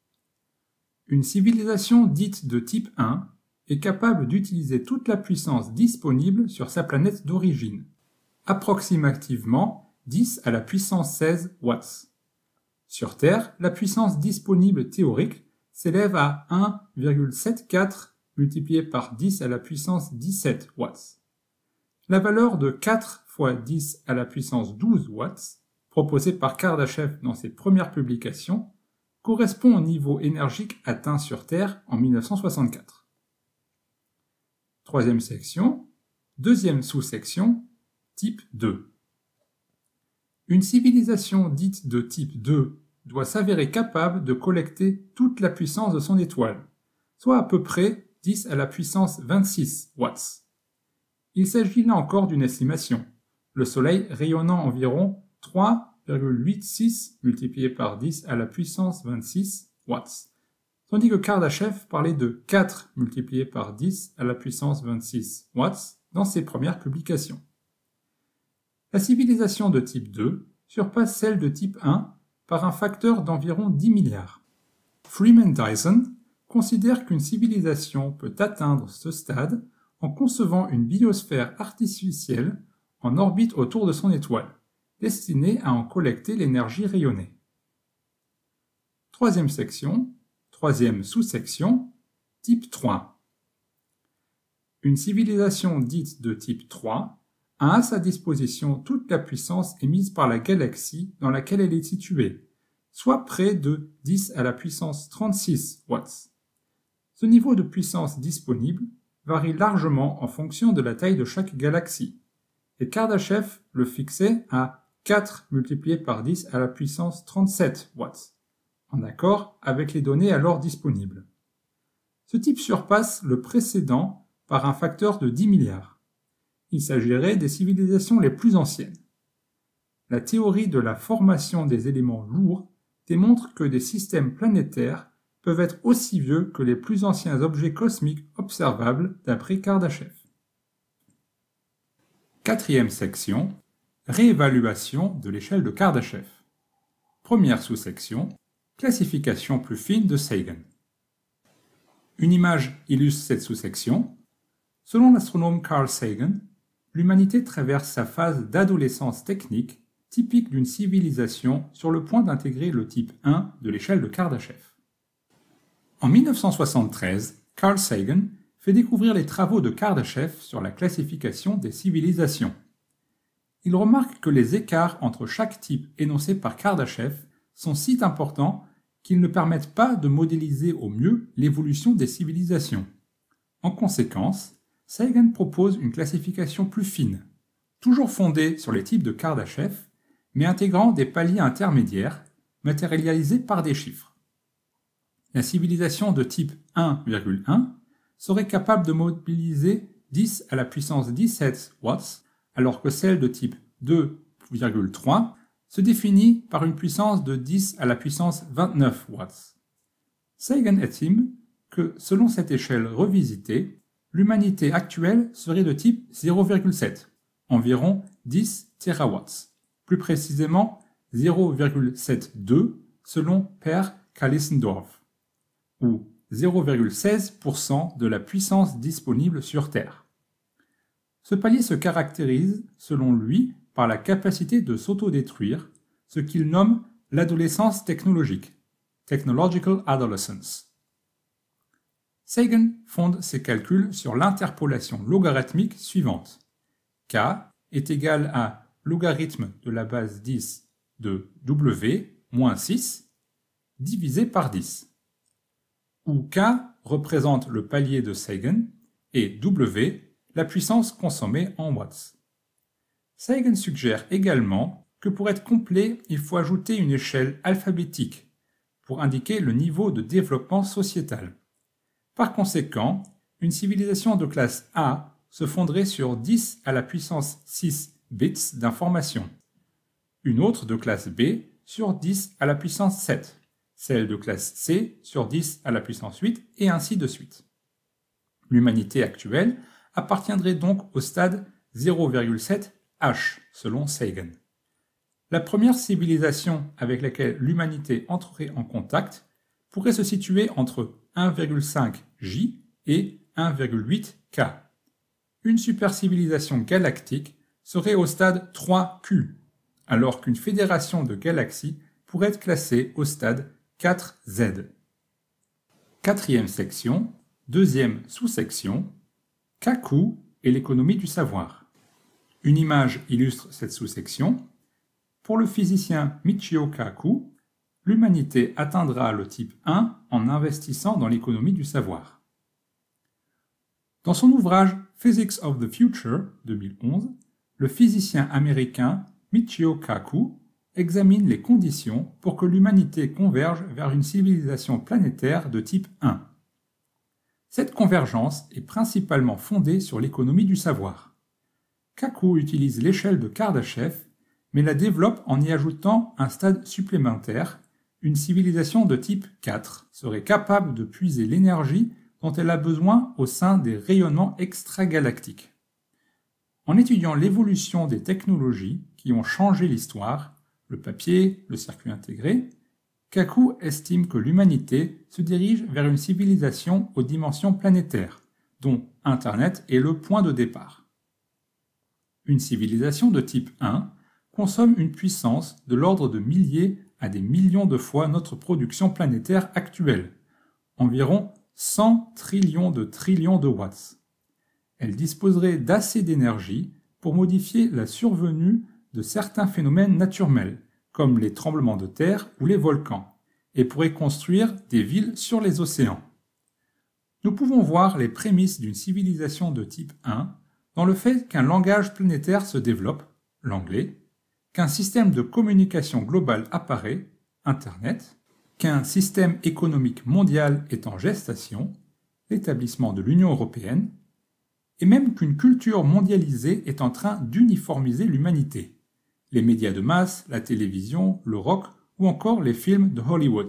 Une civilisation dite de type 1 est capable d'utiliser toute la puissance disponible sur sa planète d'origine, approximativement 10 à la puissance 16 watts. Sur Terre, la puissance disponible théorique s'élève à 1,74 multiplié par 10 à la puissance 17 watts. La valeur de 4 fois 10 à la puissance 12 watts, proposée par Kardashev dans ses premières publications, correspond au niveau énergique atteint sur Terre en 1964. Troisième section, deuxième sous-section, type 2. Une civilisation dite de type 2 doit s'avérer capable de collecter toute la puissance de son étoile, soit à peu près 10 à la puissance 26 watts. Il s'agit là encore d'une estimation, le Soleil rayonnant environ 3,86 multiplié par 10 à la puissance 26 watts, tandis que Kardashev parlait de 4 multiplié par 10 à la puissance 26 watts dans ses premières publications. La civilisation de type 2 surpasse celle de type 1 par un facteur d'environ 10 milliards. Freeman Dyson considère qu'une civilisation peut atteindre ce stade en concevant une biosphère artificielle en orbite autour de son étoile, destinée à en collecter l'énergie rayonnée. Troisième section, troisième sous-section, type 3. Une civilisation dite de type 3 a à sa disposition toute la puissance émise par la galaxie dans laquelle elle est située, soit près de 10 à la puissance 36 watts. Ce niveau de puissance disponible varie largement en fonction de la taille de chaque galaxie, et Kardashev le fixait à 4 multiplié par 10 à la puissance 37 watts, en accord avec les données alors disponibles. Ce type surpasse le précédent par un facteur de 10 milliards. Il s'agirait des civilisations les plus anciennes. La théorie de la formation des éléments lourds démontre que des systèmes planétaires peuvent être aussi vieux que les plus anciens objets cosmiques observables d'après Kardashev. Quatrième section, réévaluation de l'échelle de Kardashev. Première sous-section, classification plus fine de Sagan. Une image illustre cette sous-section. Selon l'astronome Carl Sagan, l'humanité traverse sa phase d'adolescence technique typique d'une civilisation sur le point d'intégrer le type 1 de l'échelle de Kardashev. En 1973, Carl Sagan fait découvrir les travaux de Kardashev sur la classification des civilisations. Il remarque que les écarts entre chaque type énoncé par Kardashev sont si importants qu'ils ne permettent pas de modéliser au mieux l'évolution des civilisations. En conséquence, Sagan propose une classification plus fine, toujours fondée sur les types de Kardashev, mais intégrant des paliers intermédiaires, matérialisés par des chiffres. La civilisation de type 1,1 serait capable de mobiliser 10 à la puissance 17 watts, alors que celle de type 2,3 se définit par une puissance de 10 à la puissance 29 watts. Sagan estime que, selon cette échelle revisitée, l'humanité actuelle serait de type 0,7, environ 10 terawatts, plus précisément 0,72 selon Per Callistendorf, ou 0,16% de la puissance disponible sur Terre. Ce palier se caractérise, selon lui, par la capacité de s'autodétruire, ce qu'il nomme l'adolescence technologique, Technological Adolescence. Sagan fonde ses calculs sur l'interpolation logarithmique suivante. K est égal à logarithme de la base 10 de W moins 6 divisé par 10, où K représente le palier de Sagan et W la puissance consommée en watts. Sagan suggère également que pour être complet, il faut ajouter une échelle alphabétique pour indiquer le niveau de développement sociétal. Par conséquent, une civilisation de classe A se fonderait sur 10 à la puissance 6 bits d'information, une autre de classe B sur 10 à la puissance 7, celle de classe C sur 10 à la puissance 8, et ainsi de suite. L'humanité actuelle appartiendrait donc au stade 0,7 H, selon Sagan. La première civilisation avec laquelle l'humanité entrerait en contact pourrait se situer entre 1,5 J et 1,8 K. Une supercivilisation galactique serait au stade 3Q, alors qu'une fédération de galaxies pourrait être classée au stade 4Z. Quatrième section, deuxième sous-section, Kaku et l'économie du savoir. Une image illustre cette sous-section. Pour le physicien Michio Kaku, l'humanité atteindra le type 1 en investissant dans l'économie du savoir. Dans son ouvrage Physics of the Future 2011, le physicien américain Michio Kaku examine les conditions pour que l'humanité converge vers une civilisation planétaire de type 1. Cette convergence est principalement fondée sur l'économie du savoir. Kaku utilise l'échelle de Kardashev, mais la développe en y ajoutant un stade supplémentaire. Une civilisation de type 4 serait capable de puiser l'énergie dont elle a besoin au sein des rayonnements extragalactiques. En étudiant l'évolution des technologies qui ont changé l'histoire, le papier, le circuit intégré, Kaku estime que l'humanité se dirige vers une civilisation aux dimensions planétaires, dont Internet est le point de départ. Une civilisation de type 1 consomme une puissance de l'ordre de milliers à des millions de fois notre production planétaire actuelle, environ 100 trillions de watts. Elle disposerait d'assez d'énergie pour modifier la survenue de certains phénomènes naturels, comme les tremblements de terre ou les volcans, et pourrait construire des villes sur les océans. Nous pouvons voir les prémices d'une civilisation de type 1 dans le fait qu'un langage planétaire se développe, l'anglais, qu'un système de communication global apparaît, Internet, qu'un système économique mondial est en gestation, l'établissement de l'Union européenne, et même qu'une culture mondialisée est en train d'uniformiser l'humanité, les médias de masse, la télévision, le rock ou encore les films de Hollywood.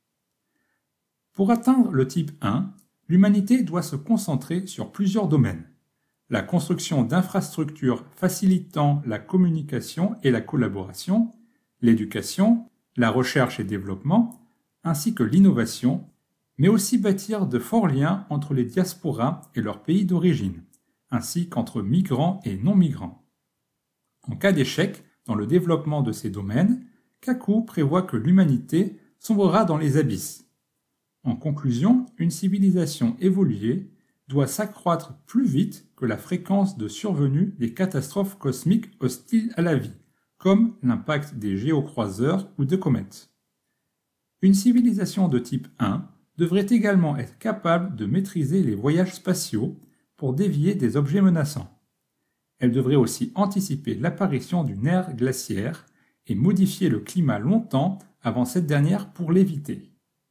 Pour atteindre le type 1, l'humanité doit se concentrer sur plusieurs domaines. La construction d'infrastructures facilitant la communication et la collaboration, l'éducation, la recherche et développement, ainsi que l'innovation, mais aussi bâtir de forts liens entre les diasporas et leurs pays d'origine, ainsi qu'entre migrants et non-migrants. En cas d'échec dans le développement de ces domaines, Kaku prévoit que l'humanité sombrera dans les abysses. En conclusion, une civilisation évoluée doit s'accroître plus vite que la fréquence de survenue des catastrophes cosmiques hostiles à la vie, comme l'impact des géocroiseurs ou de comètes. Une civilisation de type 1 devrait également être capable de maîtriser les voyages spatiaux pour dévier des objets menaçants. Elle devrait aussi anticiper l'apparition d'une ère glaciaire et modifier le climat longtemps avant cette dernière pour l'éviter.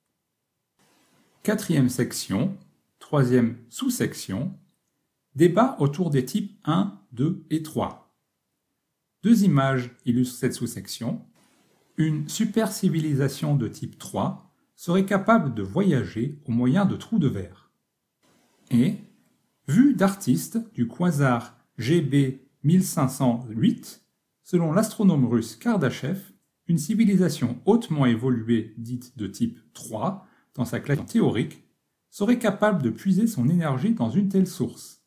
Quatrième section, troisième sous-section, débat autour des types 1, 2 et 3. Deux images illustrent cette sous-section. Une supercivilisation de type 3 serait capable de voyager au moyen de trous de verre. Et, vue d'artiste du quasar GB 1508, selon l'astronome russe Kardashev, une civilisation hautement évoluée dite de type 3, dans sa classe théorique, serait capable de puiser son énergie dans une telle source.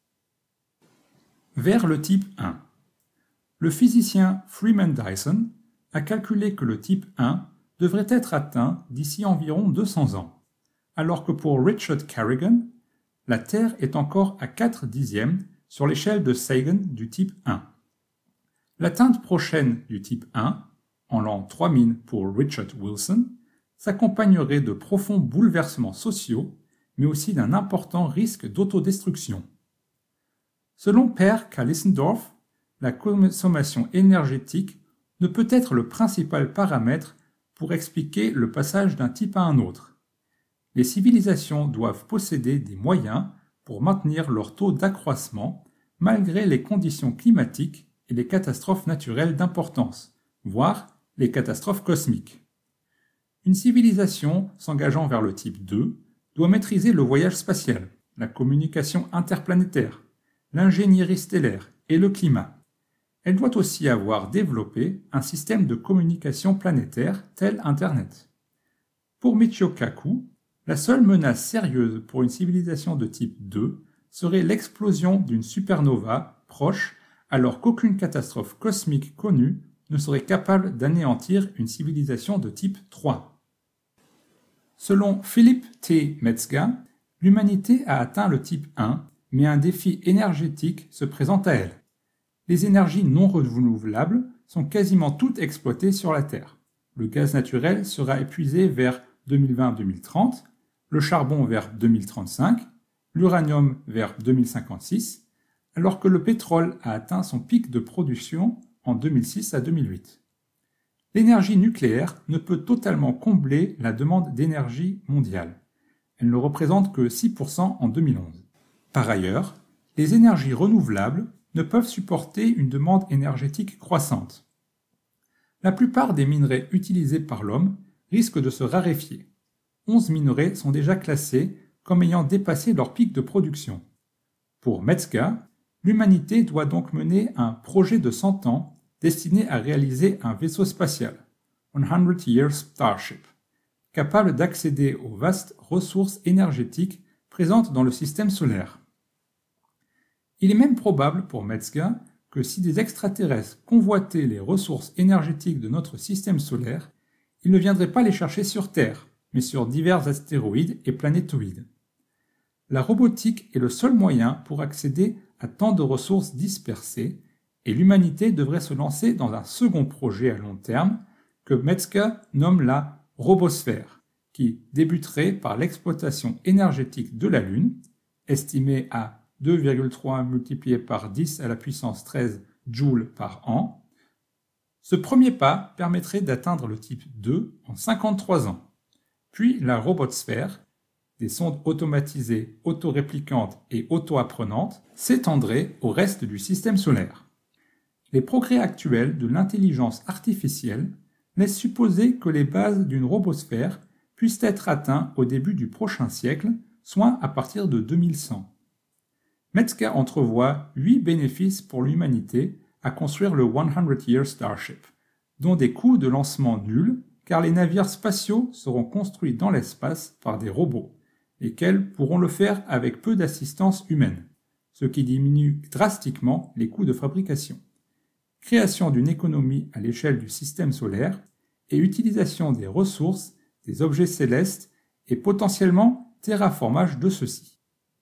Vers le type 1. Le physicien Freeman Dyson a calculé que le type 1 devrait être atteint d'ici environ 200 ans, alors que pour Richard Carrigan, la Terre est encore à 4/10 sur l'échelle de Sagan du type 1. L'atteinte prochaine du type 1, en l'an 3000 pour Richard Wilson, s'accompagnerait de profonds bouleversements sociaux, mais aussi d'un important risque d'autodestruction. Selon Per Kalissendorf, la consommation énergétique ne peut être le principal paramètre pour expliquer le passage d'un type à un autre. Les civilisations doivent posséder des moyens pour maintenir leur taux d'accroissement malgré les conditions climatiques et les catastrophes naturelles d'importance, voire les catastrophes cosmiques. Une civilisation s'engageant vers le type 2 doit maîtriser le voyage spatial, la communication interplanétaire, l'ingénierie stellaire et le climat. Elle doit aussi avoir développé un système de communication planétaire tel Internet. Pour Michio Kaku, la seule menace sérieuse pour une civilisation de type 2 serait l'explosion d'une supernova proche, alors qu'aucune catastrophe cosmique connue ne serait capable d'anéantir une civilisation de type 3. Selon Philip T. Metzger, l'humanité a atteint le type 1, mais un défi énergétique se présente à elle. Les énergies non renouvelables sont quasiment toutes exploitées sur la Terre. Le gaz naturel sera épuisé vers 2020-2030, le charbon vers 2035, l'uranium vers 2056, alors que le pétrole a atteint son pic de production en 2006 à 2008. L'énergie nucléaire ne peut totalement combler la demande d'énergie mondiale. Elle ne représente que 6% en 2011. Par ailleurs, les énergies renouvelables ne peuvent supporter une demande énergétique croissante. La plupart des minerais utilisés par l'homme risquent de se raréfier. 11 minerais sont déjà classés comme ayant dépassé leur pic de production. Pour Metzger, l'humanité doit donc mener un projet de 100 ans destiné à réaliser un vaisseau spatial, 100 Year Starship, capable d'accéder aux vastes ressources énergétiques présentes dans le système solaire. Il est même probable pour Metzger que si des extraterrestres convoitaient les ressources énergétiques de notre système solaire, ils ne viendraient pas les chercher sur Terre, mais sur divers astéroïdes et planétoïdes. La robotique est le seul moyen pour accéder à tant de ressources dispersées, et l'humanité devrait se lancer dans un second projet à long terme que Metzger nomme la robosphère, qui débuterait par l'exploitation énergétique de la Lune, estimée à 2,3 multiplié par 10 à la puissance 13 joules par an. Ce premier pas permettrait d'atteindre le type 2 en 53 ans. Puis la robotsphère, des sondes automatisées, autoréplicantes et auto-apprenantes, s'étendrait au reste du système solaire. Les progrès actuels de l'intelligence artificielle laissent supposer que les bases d'une robosphère puissent être atteintes au début du prochain siècle, soit à partir de 2100. Metzger entrevoit 8 bénéfices pour l'humanité à construire le 100 Year Starship, dont des coûts de lancement nuls, car les navires spatiaux seront construits dans l'espace par des robots, lesquels pourront le faire avec peu d'assistance humaine, ce qui diminue drastiquement les coûts de fabrication. Création d'une économie à l'échelle du système solaire et utilisation des ressources, des objets célestes et potentiellement terraformage de ceux-ci.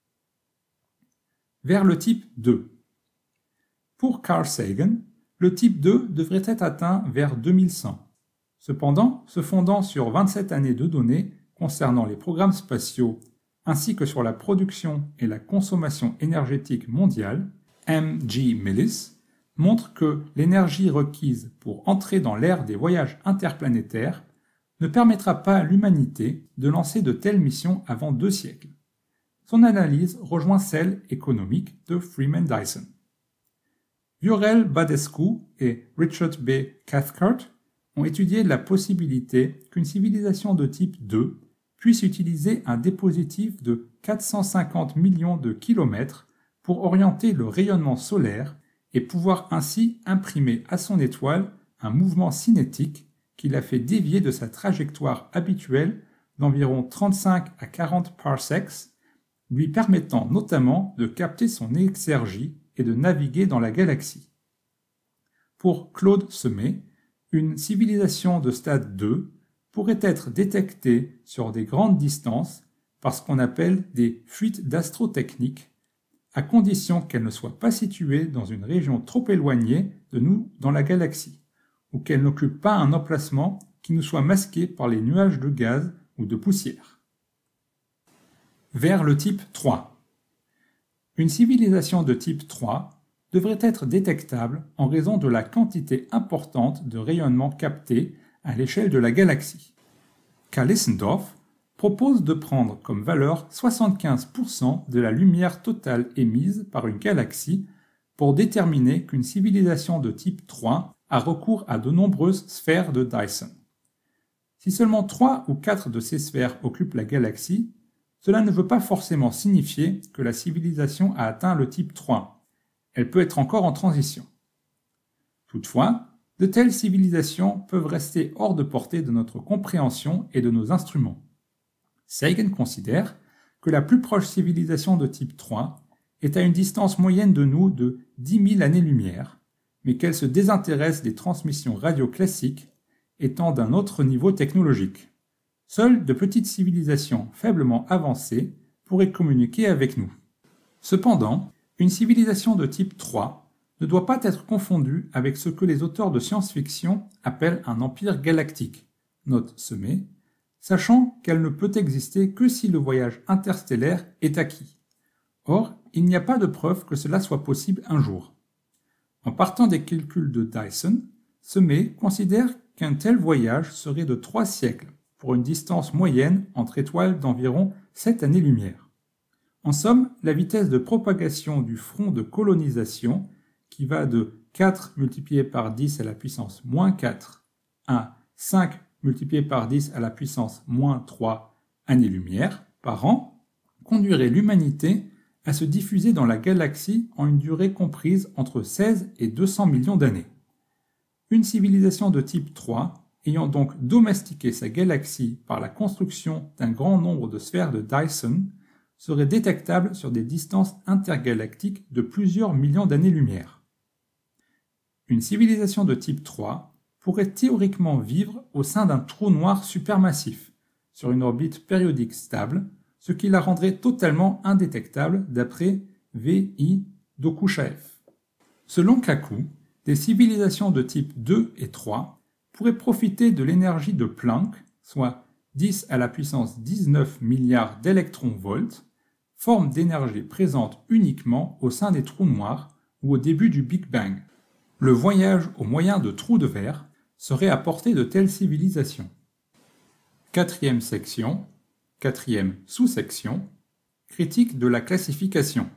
Vers le type 2. Pour Carl Sagan, le type 2 devrait être atteint vers 2100. Cependant, se fondant sur 27 années de données concernant les programmes spatiaux ainsi que sur la production et la consommation énergétique mondiale, M.G. Millis montre que l'énergie requise pour entrer dans l'ère des voyages interplanétaires ne permettra pas à l'humanité de lancer de telles missions avant 2 siècles. Son analyse rejoint celle économique de Freeman Dyson. Viorel Badescu et Richard B. Cathcart ont étudié la possibilité qu'une civilisation de type 2 puisse utiliser un dispositif de 450 millions de kilomètres pour orienter le rayonnement solaire et pouvoir ainsi imprimer à son étoile un mouvement cinétique qui la fait dévier de sa trajectoire habituelle d'environ 35 à 40 parsecs, lui permettant notamment de capter son exergie et de naviguer dans la galaxie. Pour Claude Semé, une civilisation de stade 2 pourrait être détectée sur des grandes distances par ce qu'on appelle des fuites d'astrotechnique, à condition qu'elle ne soit pas située dans une région trop éloignée de nous dans la galaxie, ou qu'elle n'occupe pas un emplacement qui nous soit masqué par les nuages de gaz ou de poussière. Vers le type 3. Une civilisation de type 3 devrait être détectable en raison de la quantité importante de rayonnement capté à l'échelle de la galaxie. Callesendorf propose de prendre comme valeur 75% de la lumière totale émise par une galaxie pour déterminer qu'une civilisation de type 3 a recours à de nombreuses sphères de Dyson. Si seulement 3 ou 4 de ces sphères occupent la galaxie, cela ne veut pas forcément signifier que la civilisation a atteint le type 3. Elle peut être encore en transition. Toutefois, de telles civilisations peuvent rester hors de portée de notre compréhension et de nos instruments. Sagan considère que la plus proche civilisation de type 3 est à une distance moyenne de nous de 10 000 années-lumière, mais qu'elle se désintéresse des transmissions radio classiques étant d'un autre niveau technologique. Seules de petites civilisations faiblement avancées pourraient communiquer avec nous. Cependant, une civilisation de type 3 ne doit pas être confondue avec ce que les auteurs de science-fiction appellent un empire galactique, note Semé, sachant qu'elle ne peut exister que si le voyage interstellaire est acquis. Or, il n'y a pas de preuve que cela soit possible un jour. En partant des calculs de Dyson, Semé considère qu'un tel voyage serait de 3 siècles, pour une distance moyenne entre étoiles d'environ 7 années-lumière. En somme, la vitesse de propagation du front de colonisation, qui va de 4 multiplié par 10 à la puissance moins 4 à 5 multiplié par 10 à la puissance moins 3 années-lumière par an, conduirait l'humanité à se diffuser dans la galaxie en une durée comprise entre 16 et 200 millions d'années. Une civilisation de type 3, ayant donc domestiqué sa galaxie par la construction d'un grand nombre de sphères de Dyson, serait détectable sur des distances intergalactiques de plusieurs millions d'années-lumière. Une civilisation de type 3 pourrait théoriquement vivre au sein d'un trou noir supermassif, sur une orbite périodique stable, ce qui la rendrait totalement indétectable d'après V.I. Dokuchaev. Selon Kaku, des civilisations de type 2 et 3 pourraient profiter de l'énergie de Planck, soit 10 à la puissance 19 milliards d'électronvolts, forme d'énergie présente uniquement au sein des trous noirs ou au début du Big Bang. Le voyage au moyen de trous de verre serait à portée de telles civilisations. Quatrième section, quatrième sous-section, critique de la classification.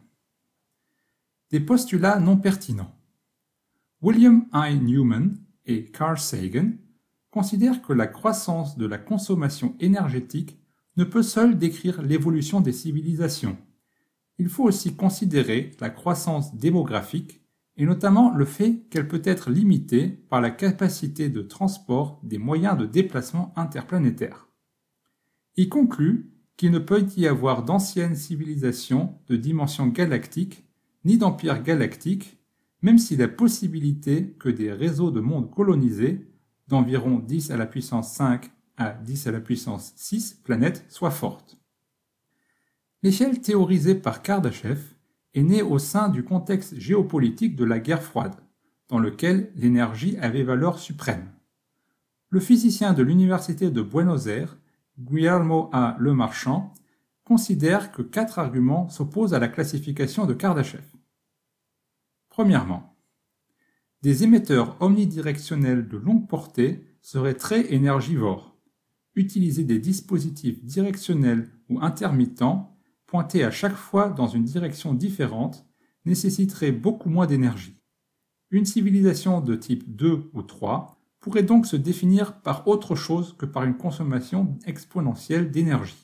Des postulats non pertinents. William I. Newman et Carl Sagan considèrent que la croissance de la consommation énergétique ne peut seule décrire l'évolution des civilisations. Il faut aussi considérer la croissance démographique et notamment le fait qu'elle peut être limitée par la capacité de transport des moyens de déplacement interplanétaires. Il conclut qu'il ne peut y avoir d'anciennes civilisations de dimension galactique ni d'empire galactique, même si la possibilité que des réseaux de mondes colonisés, d'environ 10 à la puissance 5 à 10 à la puissance 6 planètes, soit forte. L'échelle théorisée par Kardashev est née au sein du contexte géopolitique de la guerre froide, dans lequel l'énergie avait valeur suprême. Le physicien de l'Université de Buenos Aires, Guillermo A. Lemarchand, considère que 4 arguments s'opposent à la classification de Kardashev. Premièrement, des émetteurs omnidirectionnels de longue portée seraient très énergivores. Utiliser des dispositifs directionnels ou intermittents, pointés à chaque fois dans une direction différente, nécessiterait beaucoup moins d'énergie. Une civilisation de type 2 ou 3 pourrait donc se définir par autre chose que par une consommation exponentielle d'énergie.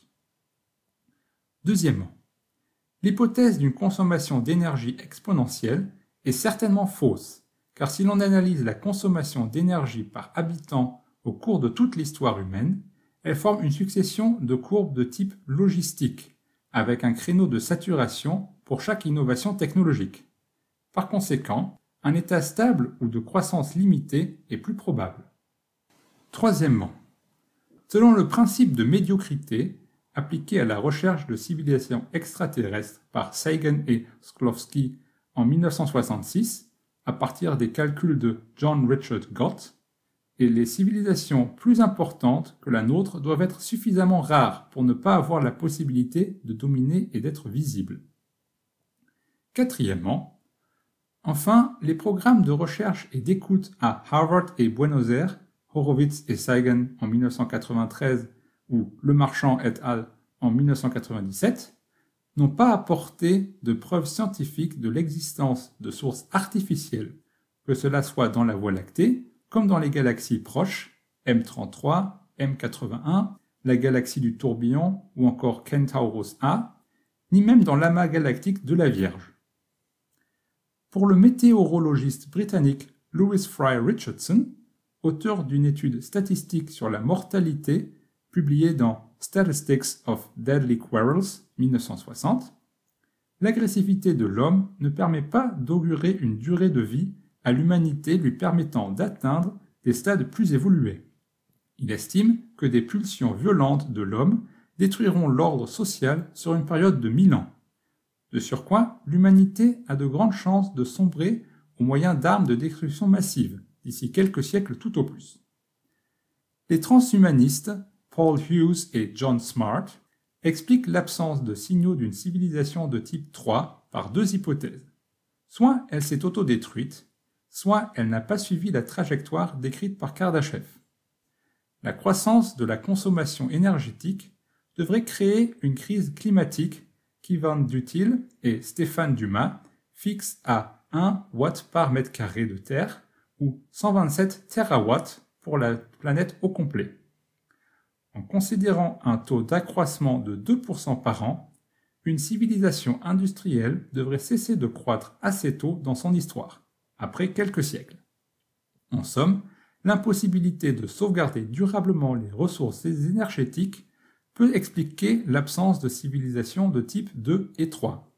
Deuxièmement, l'hypothèse d'une consommation d'énergie exponentielle est certainement fausse, car si l'on analyse la consommation d'énergie par habitant au cours de toute l'histoire humaine, elle forme une succession de courbes de type logistique, avec un créneau de saturation pour chaque innovation technologique. Par conséquent, un état stable ou de croissance limitée est plus probable. Troisièmement, selon le principe de médiocrité appliqué à la recherche de civilisations extraterrestres par Sagan et Shklovsky en 1966, à partir des calculs de John Richard Gott, et les civilisations plus importantes que la nôtre doivent être suffisamment rares pour ne pas avoir la possibilité de dominer et d'être visibles. Quatrièmement, enfin, les programmes de recherche et d'écoute à Harvard et Buenos Aires, Horowitz et Sagan en 1993 ou Le Marchand et al. En 1997, n'ont pas apporté de preuves scientifiques de l'existence de sources artificielles, que cela soit dans la Voie lactée, comme dans les galaxies proches, M33, M81, la galaxie du tourbillon ou encore Kentauros A, ni même dans l'amas galactique de la Vierge. Pour le météorologiste britannique Lewis Fry Richardson, auteur d'une étude statistique sur la mortalité publiée dans Statistics of Deadly Quarrels 1960, l'agressivité de l'homme ne permet pas d'augurer une durée de vie à l'humanité lui permettant d'atteindre des stades plus évolués. Il estime que des pulsions violentes de l'homme détruiront l'ordre social sur une période de 1000 ans. De surcroît, l'humanité a de grandes chances de sombrer au moyen d'armes de destruction massive, d'ici quelques siècles tout au plus. Les transhumanistes, Paul Hughes et John Smart, expliquent l'absence de signaux d'une civilisation de type 3 par deux hypothèses. Soit elle s'est autodétruite, soit elle n'a pas suivi la trajectoire décrite par Kardashev. La croissance de la consommation énergétique devrait créer une crise climatique qu'Ivan Dutil et Stéphane Dumas fixent à 1 watt par mètre carré de terre ou 127 terawatts pour la planète au complet. En considérant un taux d'accroissement de 2% par an, une civilisation industrielle devrait cesser de croître assez tôt dans son histoire, après quelques siècles. En somme, l'impossibilité de sauvegarder durablement les ressources énergétiques peut expliquer l'absence de civilisation de type 2 et 3.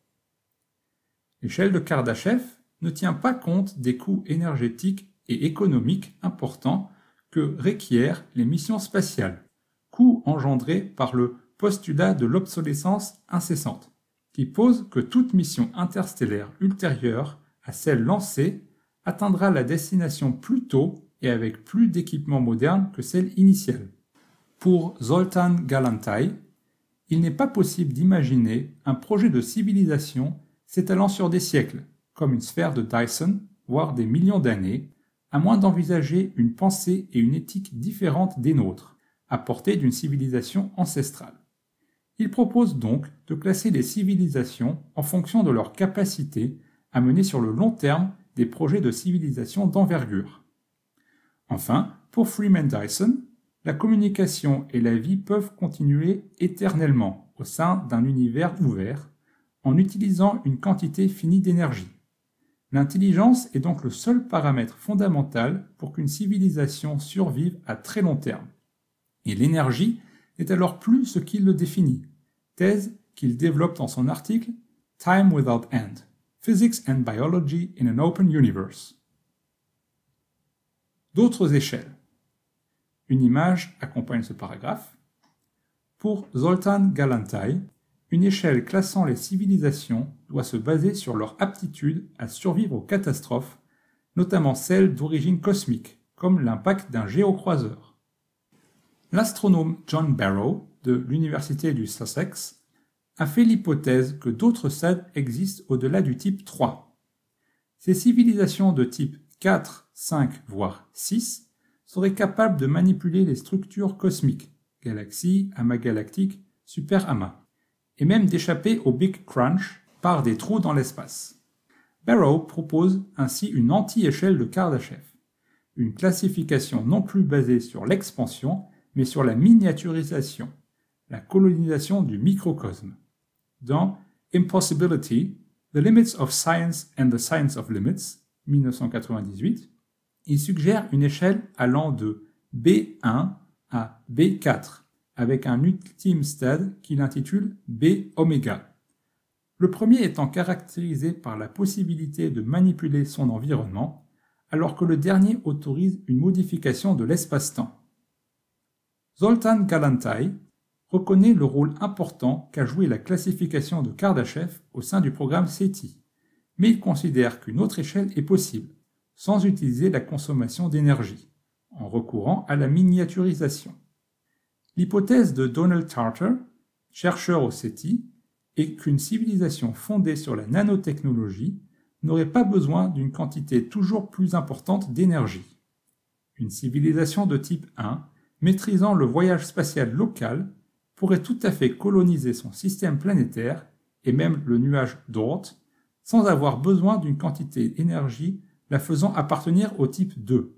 L'échelle de Kardashev ne tient pas compte des coûts énergétiques et économiques importants que requièrent les missions spatiales, coûts engendrés par le postulat de l'obsolescence incessante, qui pose que toute mission interstellaire ultérieure à celle lancée atteindra la destination plus tôt et avec plus d'équipements modernes que celle initiale. Pour Zoltán Galantay, il n'est pas possible d'imaginer un projet de civilisation s'étalant sur des siècles, comme une sphère de Dyson, voire des millions d'années, à moins d'envisager une pensée et une éthique différentes des nôtres, à portée d'une civilisation ancestrale. Il propose donc de classer les civilisations en fonction de leur capacité à mener sur le long terme des projets de civilisation d'envergure. Enfin, pour Freeman Dyson, la communication et la vie peuvent continuer éternellement au sein d'un univers ouvert en utilisant une quantité finie d'énergie. L'intelligence est donc le seul paramètre fondamental pour qu'une civilisation survive à très long terme. Et l'énergie n'est alors plus ce qui le définit, thèse qu'il développe dans son article Time Without End, Physics and Biology in an Open Universe. D'autres échelles. Une image accompagne ce paragraphe. Pour Zoltán Galantay, une échelle classant les civilisations doit se baser sur leur aptitude à survivre aux catastrophes, notamment celles d'origine cosmique, comme l'impact d'un géocroiseur. L'astronome John Barrow, de l'Université du Sussex, a fait l'hypothèse que d'autres stades existent au-delà du type 3. Ces civilisations de type 4, 5, voire 6 seraient capables de manipuler les structures cosmiques, galaxies, amas galactiques, superamas, et même d'échapper au Big Crunch par des trous dans l'espace. Barrow propose ainsi une anti-échelle de Kardashev, une classification non plus basée sur l'expansion, mais sur la miniaturisation, la colonisation du microcosme. Dans Impossibility, The Limits of Science and the Science of Limits, 1998, il suggère une échelle allant de B1 à B4, avec un ultime stade qu'il intitule B-oméga. Le premier étant caractérisé par la possibilité de manipuler son environnement, alors que le dernier autorise une modification de l'espace-temps. Zoltan Galantay reconnaît le rôle important qu'a joué la classification de Kardashev au sein du programme SETI, mais il considère qu'une autre échelle est possible, sans utiliser la consommation d'énergie, en recourant à la miniaturisation. L'hypothèse de Donald Tarter, chercheur au SETI, est qu'une civilisation fondée sur la nanotechnologie n'aurait pas besoin d'une quantité toujours plus importante d'énergie. Une civilisation de type 1, maîtrisant le voyage spatial local, pourrait tout à fait coloniser son système planétaire, et même le nuage d'Oort, sans avoir besoin d'une quantité d'énergie la faisant appartenir au type 2.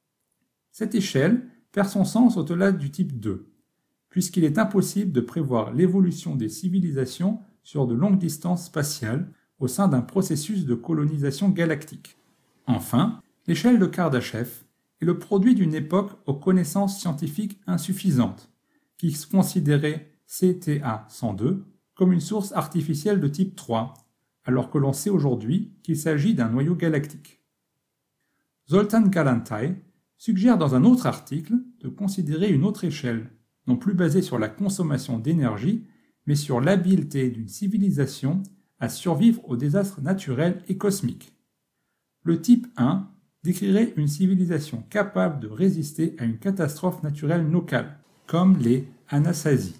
Cette échelle perd son sens au-delà du type 2, puisqu'il est impossible de prévoir l'évolution des civilisations sur de longues distances spatiales au sein d'un processus de colonisation galactique. Enfin, l'échelle de Kardashev est le produit d'une époque aux connaissances scientifiques insuffisantes, qui considérait CTA-102 comme une source artificielle de type 3, alors que l'on sait aujourd'hui qu'il s'agit d'un noyau galactique. Zoltan Galantay suggère dans un autre article de considérer une autre échelle, non plus basée sur la consommation d'énergie, mais sur l'habileté d'une civilisation à survivre aux désastres naturels et cosmiques. Le type 1 décrirait une civilisation capable de résister à une catastrophe naturelle locale, comme les Anasazi.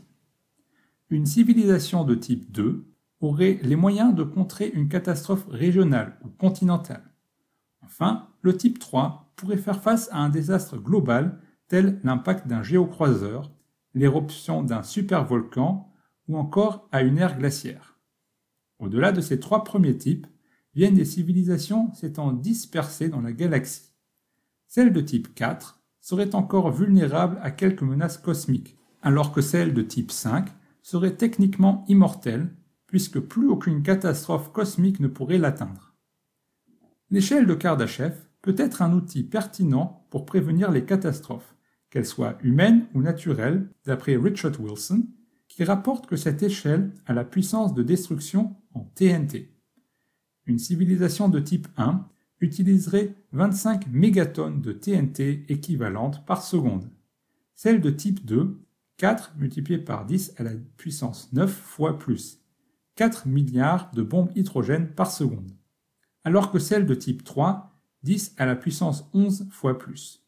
Une civilisation de type 2 aurait les moyens de contrer une catastrophe régionale ou continentale. Enfin, le type 3 pourrait faire face à un désastre global tel l'impact d'un géocroiseur, l'éruption d'un supervolcan ou encore à une ère glaciaire. Au-delà de ces trois premiers types, viennent des civilisations s'étant dispersées dans la galaxie. Celles de type 4 seraient encore vulnérables à quelques menaces cosmiques, alors que celles de type 5 seraient techniquement immortelles, puisque plus aucune catastrophe cosmique ne pourrait l'atteindre. L'échelle de Kardashev peut être un outil pertinent pour prévenir les catastrophes, qu'elles soient humaines ou naturelles, d'après Richard Wilson, qui rapporte que cette échelle a la puissance de destruction en TNT. Une civilisation de type 1 utiliserait 25 mégatonnes de TNT équivalentes par seconde. Celle de type 2, 4 multiplié par 10 à la puissance 9 fois plus, 4 milliards de bombes hydrogène par seconde. Alors que celle de type 3, 10 à la puissance 11 fois plus.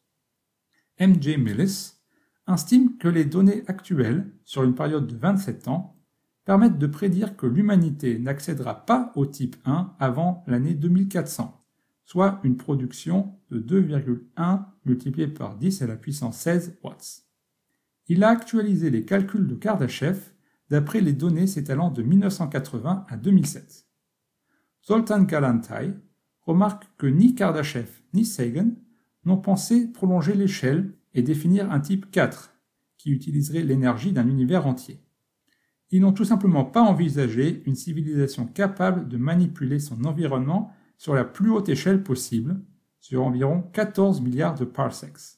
M.J. Millis estime que les données actuelles, sur une période de 27 ans, permettent de prédire que l'humanité n'accédera pas au type 1 avant l'année 2400, soit une production de 2,1 multiplié par 10 à la puissance 16 watts. Il a actualisé les calculs de Kardashev d'après les données s'étalant de 1980 à 2007. Zoltan Galantay remarque que ni Kardashev ni Sagan n'ont pensé prolonger l'échelle et définir un type 4, qui utiliserait l'énergie d'un univers entier. Ils n'ont tout simplement pas envisagé une civilisation capable de manipuler son environnement sur la plus haute échelle possible, sur environ 14 milliards de parsecs.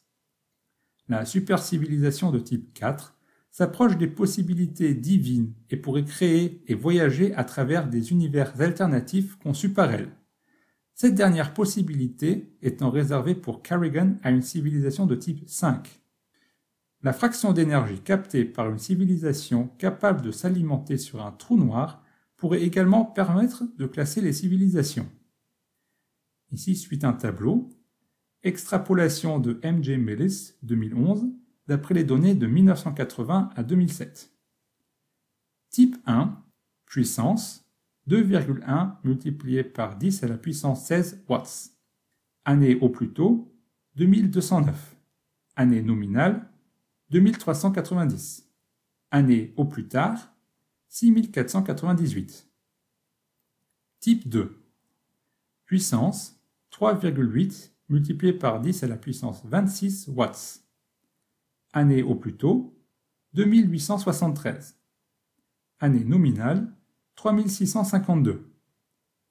La supercivilisation de type 4 s'approche des possibilités divines et pourrait créer et voyager à travers des univers alternatifs conçus par elle. Cette dernière possibilité étant réservée pour Carrigan à une civilisation de type 5. La fraction d'énergie captée par une civilisation capable de s'alimenter sur un trou noir pourrait également permettre de classer les civilisations. Ici suit un tableau. Extrapolation de M.J. Millis 2011 d'après les données de 1980 à 2007. Type 1, puissance 2,1 multiplié par 10 à la puissance 16 watts. Année au plus tôt, 2209. Année nominale, 2390. Année au plus tard, 6498. Type 2. Puissance 3,8 multiplié par 10 à la puissance 26 watts. Année au plus tôt, 2873. Année nominale, 3652.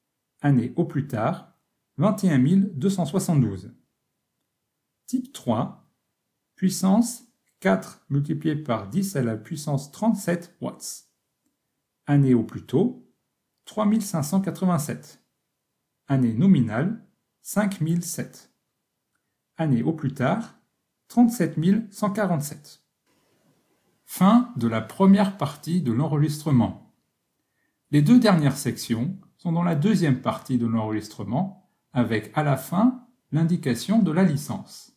Année au plus tard, 21 272. Type 3, puissance 4 multiplié par 10 à la puissance 37 watts. Année au plus tôt, 3587. Année nominale, 5007. Année au plus tard, 37 147. Fin de la première partie de l'enregistrement. Les deux dernières sections sont dans la deuxième partie de l'enregistrement, avec à la fin l'indication de la licence.